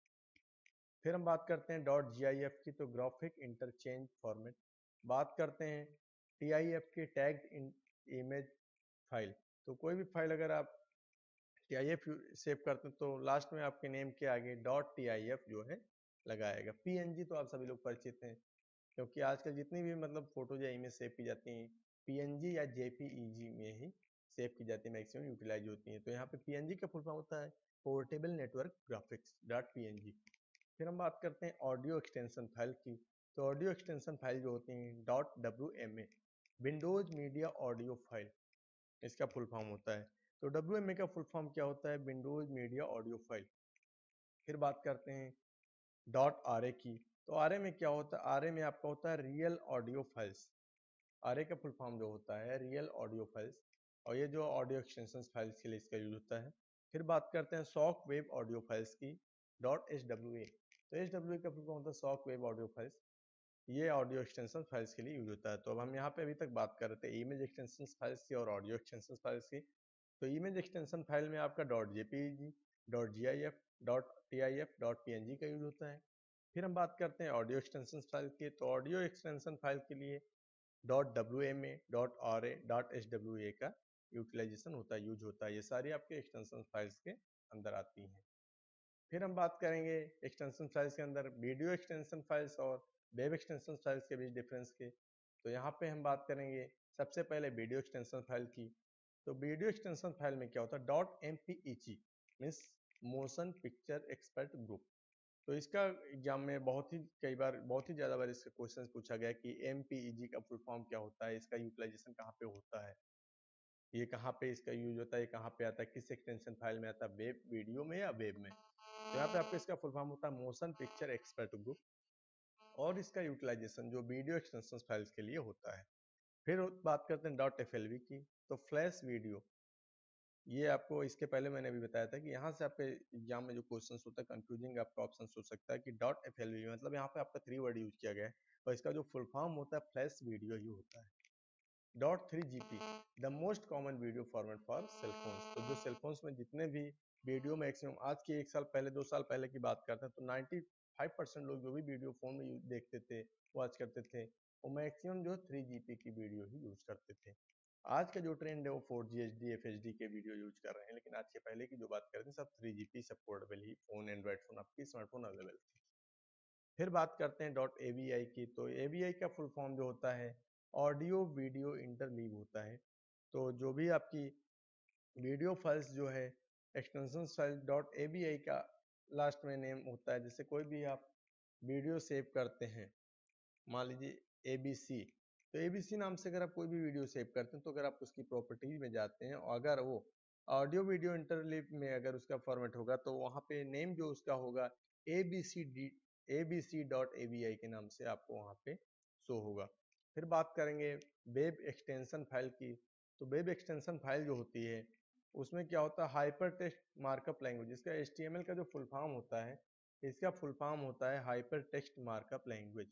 Speaker 1: फिर हम बात करते हैं डॉट जीआईएफ की, तो ग्राफिक इंटरचेंज फॉर्मेट। बात करते हैं टीआईएफ की, टैग्ड इमेज फाइल। तो कोई भी फाइल अगर आप टीआईएफ सेव करते हैं, तो लास्ट में आपके नेम के आगे डॉट टीआईएफ जो है लगाएगा। पीएनजी तो आप सभी लोग परिचित हैं, क्योंकि आजकल जितनी भी मतलब फोटो या इमेज सेव की जाती हैं, पीएनजी या जेपीईजी में ही सेव की जाती है, मैक्सिमम यूटिलाइज होती हैं। तो यहाँ पे पीएनजी का फुल फॉर्म होता है portable network graphics dot PNG. फिर हम बात करते हैं ऑडियो एक्सटेंशन फाइल की, तो ऑडियो एक्सटेंशन फाइल जो होती हैं dot W M A, Windows media audio file, इसका फुल फॉर्म होता है। तो डब्ल्यू एम ए का फुल फॉर्म क्या होता है, विंडोज मीडिया ऑडियो फाइल। फिर बात करते हैं डॉट आर ए की, तो आर ए में क्या होता है, आर ए में आपका होता है real audio files. R A का फुल फॉर्म जो होता है रियल ऑडियो फाइल्स, और ये जो ऑडियो एक्सटेंशन फाइल्स के लिए इसका यूज होता है। फिर बात करते हैं सॉक वेब ऑडियो फाइल्स की, डॉट एच डब्ल्यू ए, तो एच डब्ल्यू ए का फुल फॉर्म होता है सॉक वेब ऑडियो फाइल्स, ये ऑडियो एक्सटेंशन फाइल्स के लिए यूज होता है। तो अब हम यहाँ पे अभी तक बात कर रहे थे इमेज एक्सटेंशन फाइल्स की और ऑडियो एक्सटेंशन फाइल्स की। तो इमेज एक्सटेंशन फाइल में आपका dot JPEG, dot GIF, dot TIF, dot PNG का यूज होता है। फिर हम बात करते हैं ऑडियो एक्सटेंशन फाइल की, तो ऑडियो एक्सटेंशन फाइल के लिए dot W M A, dot R A, dot H W A का यूटिलाइजेशन होता है, यूज होता है। ये सारी आपके एक्सटेंशन फाइल्स के अंदर आती हैं। फिर हम बात करेंगे एक्सटेंशन फाइल्स के अंदर वीडियो एक्सटेंशन फाइल्स और वेब एक्सटेंशन फाइल्स के बीच डिफरेंस के। तो यहाँ पे हम बात करेंगे सबसे पहले वीडियो एक्सटेंशन फाइल की। तो वीडियो एक्सटेंशन फाइल में क्या होता है, dot M P E G means motion picture expert group. तो इसका एग्जाम में बहुत ही कई बार बहुत ही ज़्यादा बार इसका क्वेश्चन पूछा गया कि एम पी ई जी का फुल फॉर्म क्या होता है, इसका यूटिलाइजेशन कहाँ पे होता है, ये कहाँ पे इसका यूज होता है, ये कहाँ पे आता है, किस एक्सटेंशन फाइल में आता है, वेब वीडियो में या वेब में। तो यहाँ पे आपको इसका फुल फॉर्म होता है मोशन पिक्चर एक्सपर्ट ग्रुप, और इसका यूटिलाइजेशन जो वीडियो एक्सटेंशन फाइल्स के लिए होता है। फिर बात करते हैं डॉट एफ एल वी की, तो फ्लैश वीडियो, ये आपको इसके पहले मैंने भी बताया था कि यहाँ से आपके एग्जाम में जो क्वेश्चन होता है कंफ्यूजिंग आपका ऑप्शन हो सकता है कि डॉट एफ एल वी मतलब यहाँ पे आपका थ्री वर्ड यूज किया गया है, और इसका जो फुल फॉर्म होता है फ्लैश वीडियो ही होता है। Dot three G P, the most common video format for cellphones. तो जो सेलफोन्स में जितने भी वीडियो मैक्सिमम आज के एक साल पहले दो साल पहले की बात करते हैं, तो नाइन्टी फाइव परसेंट लोग जो भी वीडियो फोन में देखते थे, वॉच करते थे, वो मैक्सिमम जो थ्री जी पी की वीडियो ही यूज करते थे। आज का जो ट्रेंड है वो four G H D F H D के वीडियो यूज कर रहे हैं, लेकिन आज के पहले की जो बात करते हैं सब थ्री जी पी सपोर्टेबल ही फोन, एंड्रॉइड फोन, आपकी स्मार्टफोन अवेलेबल थे। फिर बात करते हैं डॉट ए वी आई की, तो ए वी आई का फुल फॉर्म जो होता है ऑडियो वीडियो इंटरलीव होता है। तो जो भी आपकी वीडियो फाइल्स जो है extension file dot A B I का लास्ट में नेम होता है। जैसे कोई भी आप वीडियो सेव करते हैं, मान लीजिए ए बी सी, तो ए बी सी नाम से अगर आप कोई भी वीडियो सेव करते हैं तो अगर आप उसकी प्रॉपर्टीज में जाते हैं और अगर वो ऑडियो वीडियो इंटरलिप में अगर उसका फॉर्मेट होगा तो वहाँ पे नेम जो उसका होगा A B C D A B C dot A B I के नाम से आपको वहाँ पे शो होगा। फिर बात करेंगे वेब एक्सटेंशन फाइल की। तो वेब एक्सटेंशन फाइल जो होती है उसमें क्या होता है, हाइपर टेक्स्ट मार्कअप लैंग्वेज। इसका एच टी एम एल का जो फुल फॉर्म होता है, इसका फुल फॉर्म होता है हाइपर टेक्स्ट मार्कअप लैंग्वेज।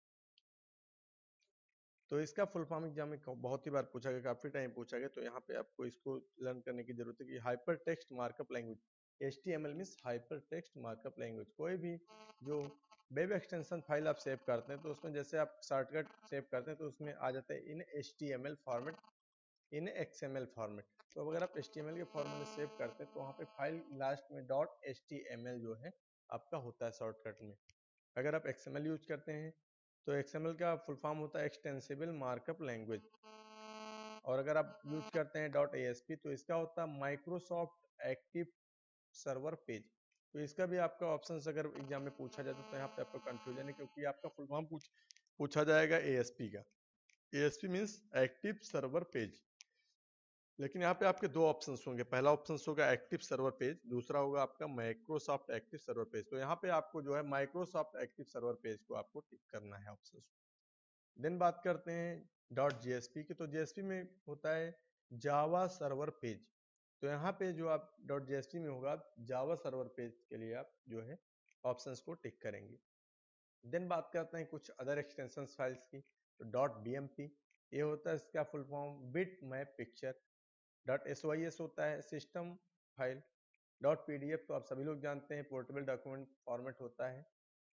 Speaker 1: तो इसका फुल फॉर्म एग्जाम में बहुत ही बार पूछा गया, काफी टाइम पूछा गया, तो यहाँ पे आपको इसको लर्न करने की जरूरत है कि hyper text markup language, H T M L means hyper text markup language. कोई भी जो वेब एक्सटेंशन फाइल आप सेव करते हैं तो उसमें जैसे आप शॉर्टकट सेव करते हैं तो उसमें आ जाता है in H T M L format, in X M L format. तो अगर आप एच टी एम एल के फॉर्मेट में सेव करते हैं तो वहाँ पे फाइल लास्ट में dot H T M L जो है आपका होता है शॉर्टकट में। अगर आप एक्स एम एल यूज करते हैं तो एक्स एम एल का फुल फॉर्म होता है एक्सटेंसिबल मार्कअप लैंग्वेज। और अगर आप यूज करते हैं डॉट ए एस पी तो इसका होता है माइक्रोसॉफ्ट एक्टिव सर्वर पेज। तो इसका भी आपका ऑप्शन अगर एग्जाम में पूछा जाता है तो यहाँ पे आपको कंफ्यूजन है, क्योंकि आपका फुल फॉर्म पूछ पूछा जाएगा ए एस पी का। A S P means active server page, लेकिन यहाँ पे आपके दो ऑप्शंस होंगे। पहला ऑप्शन होगा एक्टिव सर्वर पेज, दूसरा होगा आपका माइक्रोसॉफ्ट एक्टिव सर्वर पेज। तो यहाँ पे आपको जो है माइक्रोसॉफ्ट एक्टिव सर्वर पेज को आपको टिक करना है ऑप्शन। देन बात करते हैं डॉट जी एस पी की। तो जी एस पी में होता है जावा सर्वर पेज। तो यहाँ पे जो आप डॉट जी एस पी में होगा जावा सर्वर पेज के लिए आप जो है ऑप्शंस को टिक करेंगे। देन बात करते हैं कुछ अदर एक्सटेंशन फाइल्स की। तो डॉट बी एम पी ये होता है इसका full form bit map picture. Dot S Y S होता है system file. Dot P D F तो आप सभी लोग जानते हैं पोर्टेबल डॉक्यूमेंट फॉर्मेट होता है,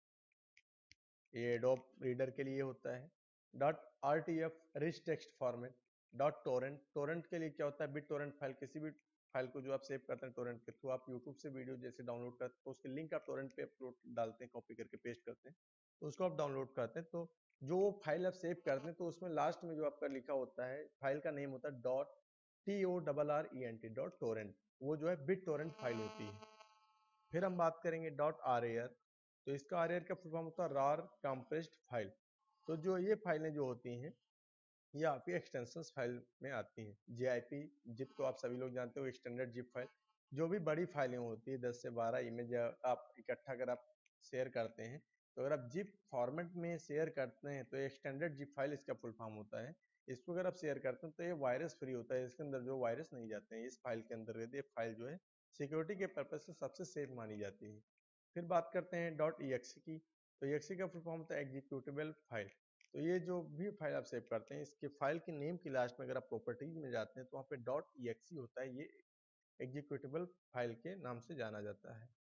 Speaker 1: ये एडोब रीडर के लिए होता है। Dot R T F rich text format. Dot torrent, torrent के लिए क्या होता है, बिट टोरेंट फाइल, किसी भी फाइल को जो आप सेव करते हैं टोरेंट के थ्रू, आप यूट्यूब से वीडियो जैसे डाउनलोड करते हैं तो उसके लिंक आप टोरेंट पे अपलोड डालते हैं, कॉपी करके पेस्ट करते हैं तो उसको आप डाउनलोड करते हैं। तो जो फाइल आप सेव करते हैं तो उसमें लास्ट में जो आपका लिखा होता है फाइल का नेम होता है dot T O double R E N T dot torrent, वो जो है बिट टोरेंट फाइल होती है। फिर हम बात करेंगे डॉट आर ए आर। तो इसका आर ए आर का फुल फॉर्म होता है रार कंप्रेस्ड फाइल। तो जो ये फाइलें जो होती हैं ये आपकी एक्सटेंशन फाइल में आती हैं। जी आई पी जिप तो आप सभी लोग जानते हो, एक्सटेंडेड जिप फाइल। जो भी बड़ी फाइलें होती है दस से बारह इमेज आप इकट्ठा अगर आप शेयर करते हैं तो अगर आप जिप फॉर्मेट में शेयर करते हैं तो एक्सटेंडेड जिप फाइल इसका फुल फॉर्म होता है। इसको अगर आप शेयर करते हैं तो ये वायरस फ्री होता है, इसके अंदर जो वायरस नहीं जाते हैं इस फाइल के अंदर। ये फाइल जो है सिक्योरिटी के पर्पज से सबसे सेफ मानी जाती है। फिर बात करते हैं डॉट ई एक्स की। तो ई एक्स का फुल फॉर्म होता है एग्जीक्यूटेबल फाइल। तो ये जो भी फाइल आप सेव करते हैं इसके फाइल के नेम की लास्ट में अगर आप प्रॉपर्टीज में जाते हैं तो वहाँ पे डॉट ई एक्स ई होता है, ये एग्जीक्यूटेबल फाइल के नाम से जाना जाता है।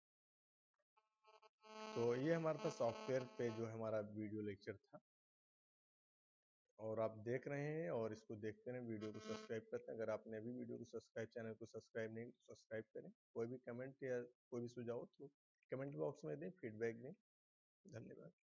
Speaker 1: तो ये हमारा था सॉफ्टवेयर पे जो हमारा वीडियो लेक्चर था और आप देख रहे हैं और इसको देखते रहें, वीडियो को सब्सक्राइब करते हैं। अगर आपने अभी वीडियो को सब्सक्राइब चैनल को सब्सक्राइब नहीं तो सब्सक्राइब करें। कोई भी कमेंट या कोई भी सुझाव तो कमेंट बॉक्स में दें, फीडबैक दें। धन्यवाद।